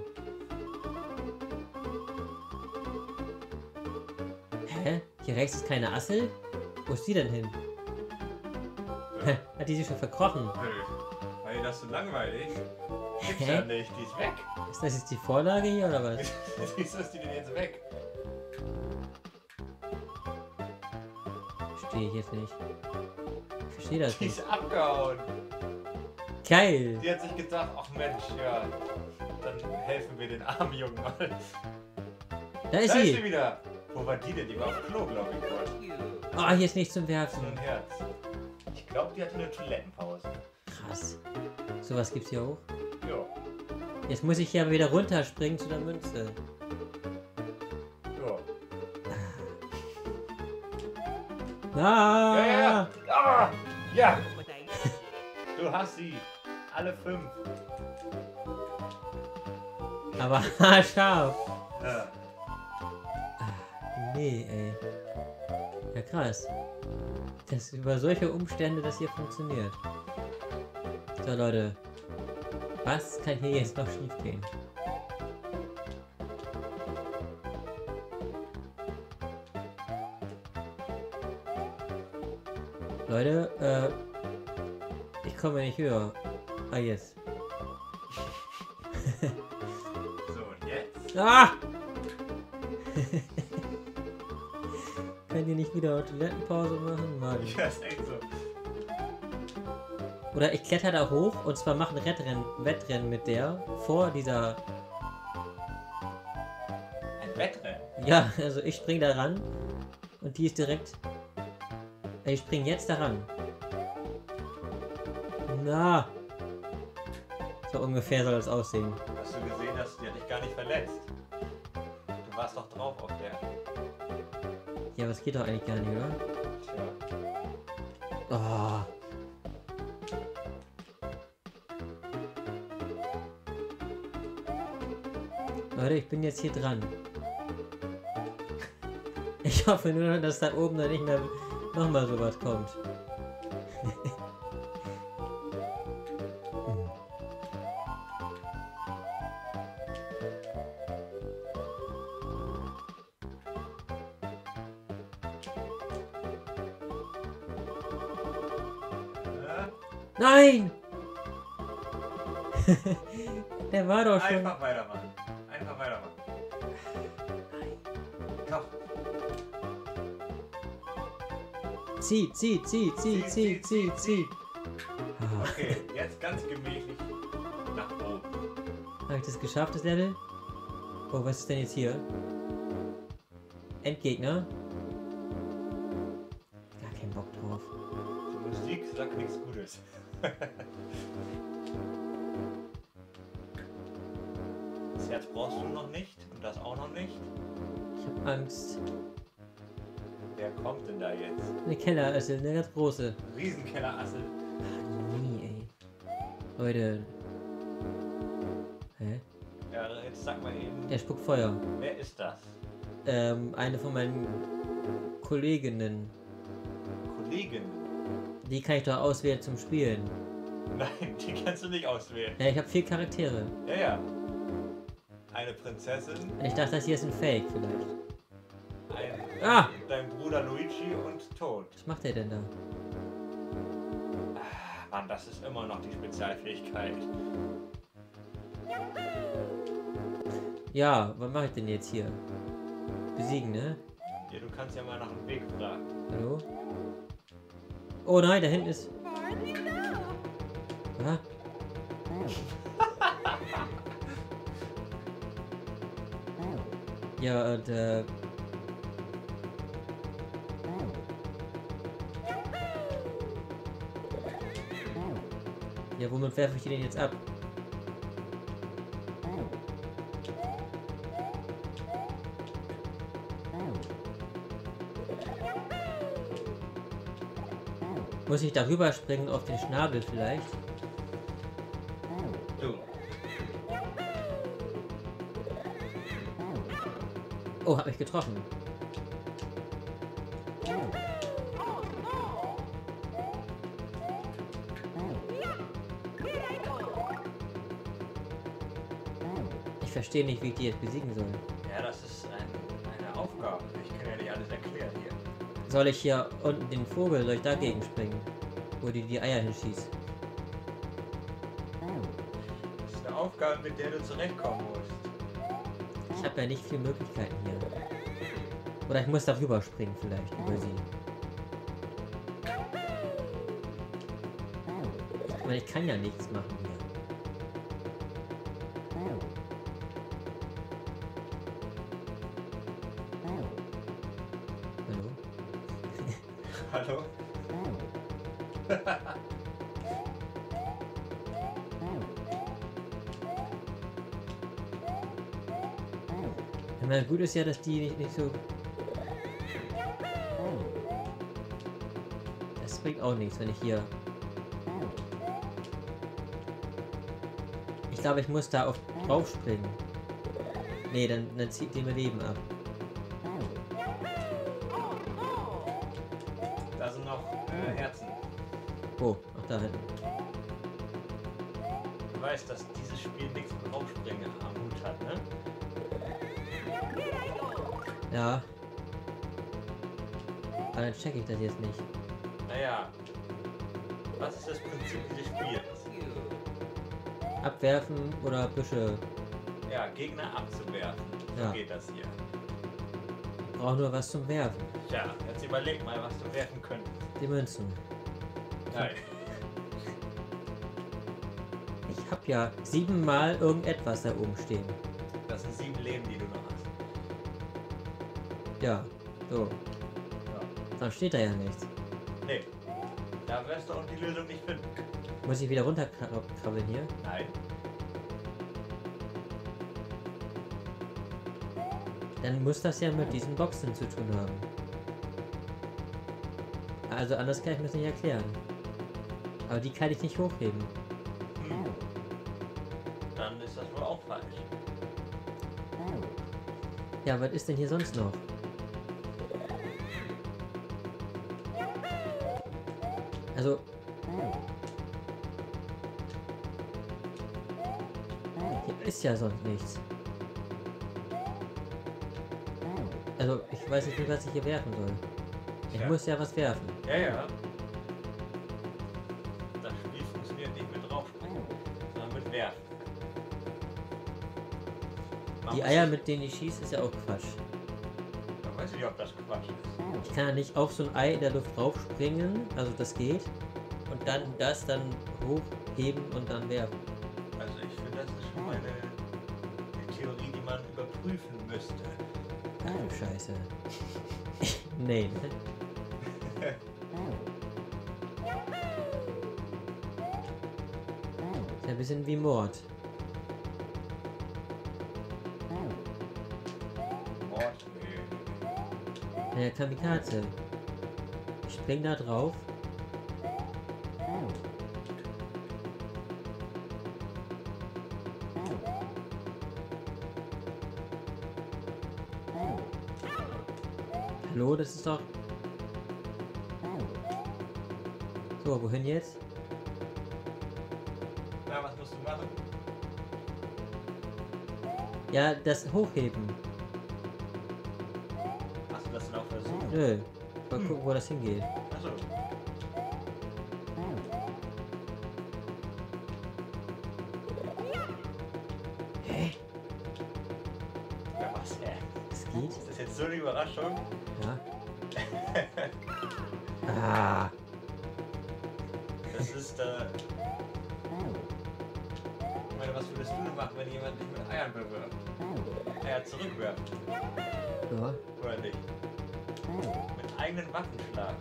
Hä? Hier rechts ist keine Assel? Wo ist die denn hin? Hä? Hat die sich schon verkrochen? War dir das so langweilig? Gibt's Hä? ja nicht, die ist weg. Ist das jetzt die Vorlage hier oder was? Wieso ist die denn jetzt weg? Verstehe ich jetzt nicht. Ich verstehe das Die nicht. ist abgehauen. Geil! Die hat sich gedacht, ach Mensch, ja, dann helfen wir den armen Jungen mal. Da ist Da ist sie sie! wieder. Wo war die denn? Die war auf Klo, glaube ich. Gott. You. Oh, hier ist nichts zum So Werfen. ein Herz. Ich glaube, die hatte eine Toilettenpause. Krass. Sowas gibt's hier auch. Jo. Jetzt muss ich hier aber wieder runterspringen zu der Münze. Jo. Ah! Ja, ja, ja. Ah, ja, But I du hast sie. Alle fünf. Aber haarscharf. Ja. Nee, ey. Ja, krass. Dass über solche Umstände das hier funktioniert. So, Leute. Was kann hier jetzt noch schief gehen? Leute, äh, ich komme nicht höher. Ah, jetzt. So, und jetzt? Ah! Könnt ihr nicht wieder Toilettenpause machen? Mann. Ja, ist echt so. Oder ich kletter da hoch und zwar mache ein Wettrennen, Wettrennen mit der vor dieser... Ein Wettrennen? Ja, also ich spring da ran und die ist direkt... Ich spring jetzt da ran. Na! So ungefähr soll das aussehen. Hast du gesehen, dass die hat dich gar nicht verletzt? Du warst doch drauf auf der. Ja, aber es geht doch eigentlich gar nicht, oder? Tja. Oh. Leute, ich bin jetzt hier dran. Ich hoffe nur, dass da oben dann nicht mehr nochmal sowas kommt. Ja? Nein! Der war doch schon... Einfach weitermachen. Einfach weitermachen. Doch. Zieh, zieh, zieh, zieh, zieh, zieh, zieh. Ah, Okay, jetzt ganz gemächlich nach oben. habe ich das geschafft, das Level? Oh, was ist denn jetzt hier? Endgegner? Gar keinen Bock drauf. Die Musik sagt nichts Gutes. Das Herz brauchst du noch nicht und das auch noch nicht. Ich hab Angst. Wer kommt denn da jetzt? Eine Kellerassel, eine ganz große. Riesenkellerassel. Nie, ey. Leute. Hä? Ja, jetzt sag mal eben, Der spuckt Feuer. wer ist das? Ähm, eine von meinen Kolleginnen. Kollegin? Die kann ich doch auswählen zum Spielen. Nein, die kannst du nicht auswählen. Ja, ich habe vier Charaktere. Ja, ja. Eine Prinzessin, Und ich dachte, das hier ist ein Fake vielleicht. ein, Ah! dein Bruder Luigi und Toad. Was macht der denn da? Ah, Mann, das ist immer noch die Spezialfähigkeit. Ja, was mache ich denn jetzt hier? Besiegen, ne? Ja, du kannst ja mal nach dem Weg fragen. Hallo? Oh nein, da hinten ist... Ah? Ja, und äh... Ja, womit werfe ich die denn jetzt ab? Muss ich darüber springen auf den Schnabel vielleicht? Du. Oh, hab mich getroffen. Ich verstehe nicht, wie ich die jetzt besiegen soll. Ja, das ist ein, eine Aufgabe. Ich kann ja nicht alles erklären hier. Soll ich hier unten den Vogel, soll ich dagegen springen? Wo die die Eier hinschießt? Das ist eine Aufgabe, mit der du zurechtkommen musst. Ich habe ja nicht viele Möglichkeiten hier. Oder ich muss darüber springen vielleicht, über sie. Ich meine, ich kann ja nichts machen hier. Hallo? Hallo? Ich meine, gut ist ja, dass die nicht, nicht so... Das bringt auch nichts, wenn ich hier... Ich glaube, ich muss da auf drauf springen. Nee, dann, dann zieht die mir Leben ab. Da sind noch äh, Herzen. Oh, ach da hinten. Du weißt, dass dieses Spiel nichts mit Raufspringen am Hut hat, ne? Ja. Aber dann check ich das jetzt nicht. Naja. Was ist das Prinzip dieses Spiels? Abwerfen oder Büsche. Ja, Gegner abzuwerfen. So Ja. geht das hier. Braucht nur was zum Werfen. Tja, jetzt überleg mal, was du werfen könntest. Die Münzen. Nein. Ich hab ja siebenmal irgendetwas da oben stehen. Das sind sieben Leben, die du noch hast. Ja, so. Ja. Dann steht da ja nichts. Nee. Da wirst du auch die Lösung nicht finden. Muss ich wieder runterkrabbeln hier? Nein. Dann muss das ja mit diesen Boxen zu tun haben. Also anders kann ich mir das nicht erklären. Aber die kann ich nicht hochheben. Hm. Dann ist das wohl auch falsch. Ja, was ist denn hier sonst noch? Also... Hier ist ja sonst nichts. Also, ich weiß jetzt nicht, was ich hier werfen soll. Ich Ja. muss ja was werfen. Ja, ja. Das Spiel funktioniert nicht mit draufspringen, sondern mit werfen. Man Die muss Eier, sich- mit denen ich schieße, ist ja auch Quatsch. Da weiß ich nicht, ob das Quatsch ist. Ich kann ja nicht auf so ein Ei in der Luft raufspringen, also das geht. Und dann das dann hochheben und dann werfen. Also ich finde, das ist schon mal eine, eine Theorie, die man überprüfen müsste. Ach du Scheiße. Nee, ne? Ist ja ein bisschen wie Mord. Mord, nee. Naja, Kamikaze. Ich spring da drauf. Hallo, das ist doch... So, wohin jetzt? Na, was musst du machen? Ja, das Hochheben. Hast du das denn auch versucht? Nö. Mal gucken, wo das hingeht. Achso. Hä? Ja, was, hä? Das geht? Ist das jetzt so eine Überraschung? Ja. Ah. Das ist, äh... Ich meine, was würdest du denn machen, wenn jemand dich mit Eiern bewirft? Eier zurückwerfen, Ja. oder nicht? Mit eigenen Waffen schlagen.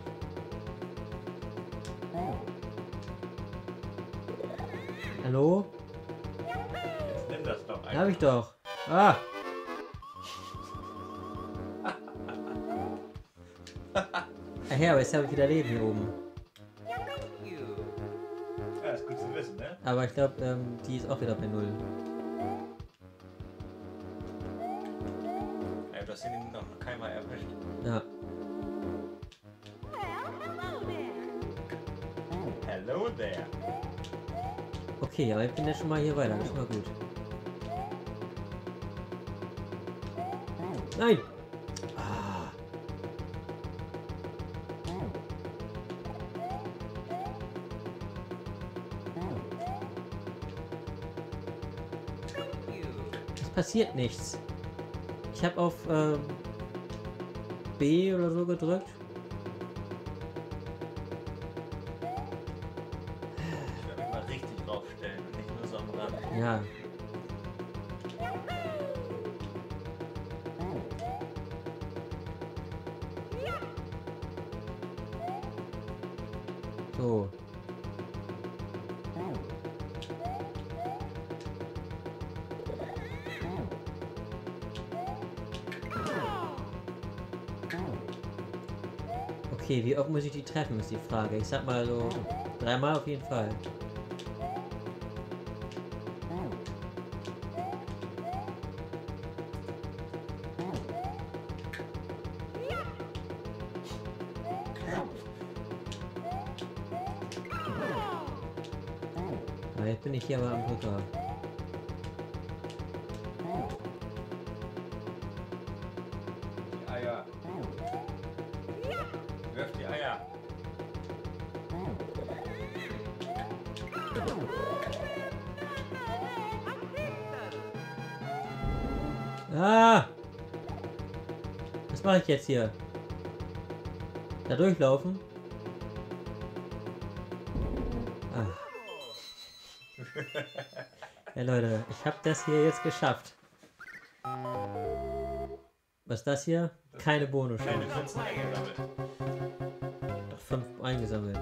Hallo? Jetzt nimm das doch Hab einfach. ich doch. Ah. Ach ja, aber jetzt habe ich wieder Leben hier oben. Ja, ist gut zu wissen, ne? Aber ich glaube, ähm, die ist auch wieder bei Null. Ja, du hast ihn noch keinmal erwischt. Ja. Hello there. Okay, aber ich bin jetzt schon mal hier weiter. Das ist schon mal gut. Nein! Ah. Es passiert nichts. Ich habe auf ähm, B oder so gedrückt. Ich werde mich mal richtig draufstellen und nicht nur so am Rand. Ja. So. Okay, wie oft muss ich die treffen, ist die Frage. Ich sag mal so dreimal auf jeden Fall. Aber jetzt bin ich hier aber am Drücker. Die Eier. Wirf die Eier. Ah! Was mache ich jetzt hier? Da durchlaufen? Ah. Ja Leute, ich habe das hier jetzt geschafft. Was ist das hier? Keine Bonusschance. Keine vierzehn eingesammelt. Doch fünf eingesammelt.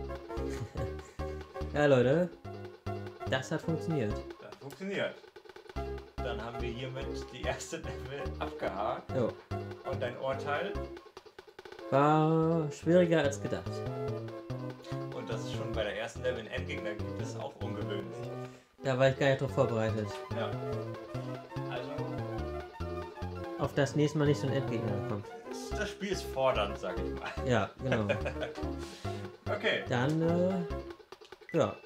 Ja Leute, das hat funktioniert. Das funktioniert. Dann haben wir hiermit die erste Level abgehakt. Jo. Und dein Urteil? War schwieriger als gedacht. Und das ist schon bei der ersten Level in Endgegner gibt, ist auch ungewöhnlich. Da war ich gar nicht drauf vorbereitet. Ja. Also, Auf das nächste Mal nicht so ein Endgegner kommt. das Spiel ist fordernd, sag ich mal. Ja, genau. Okay. Dann, äh, ja.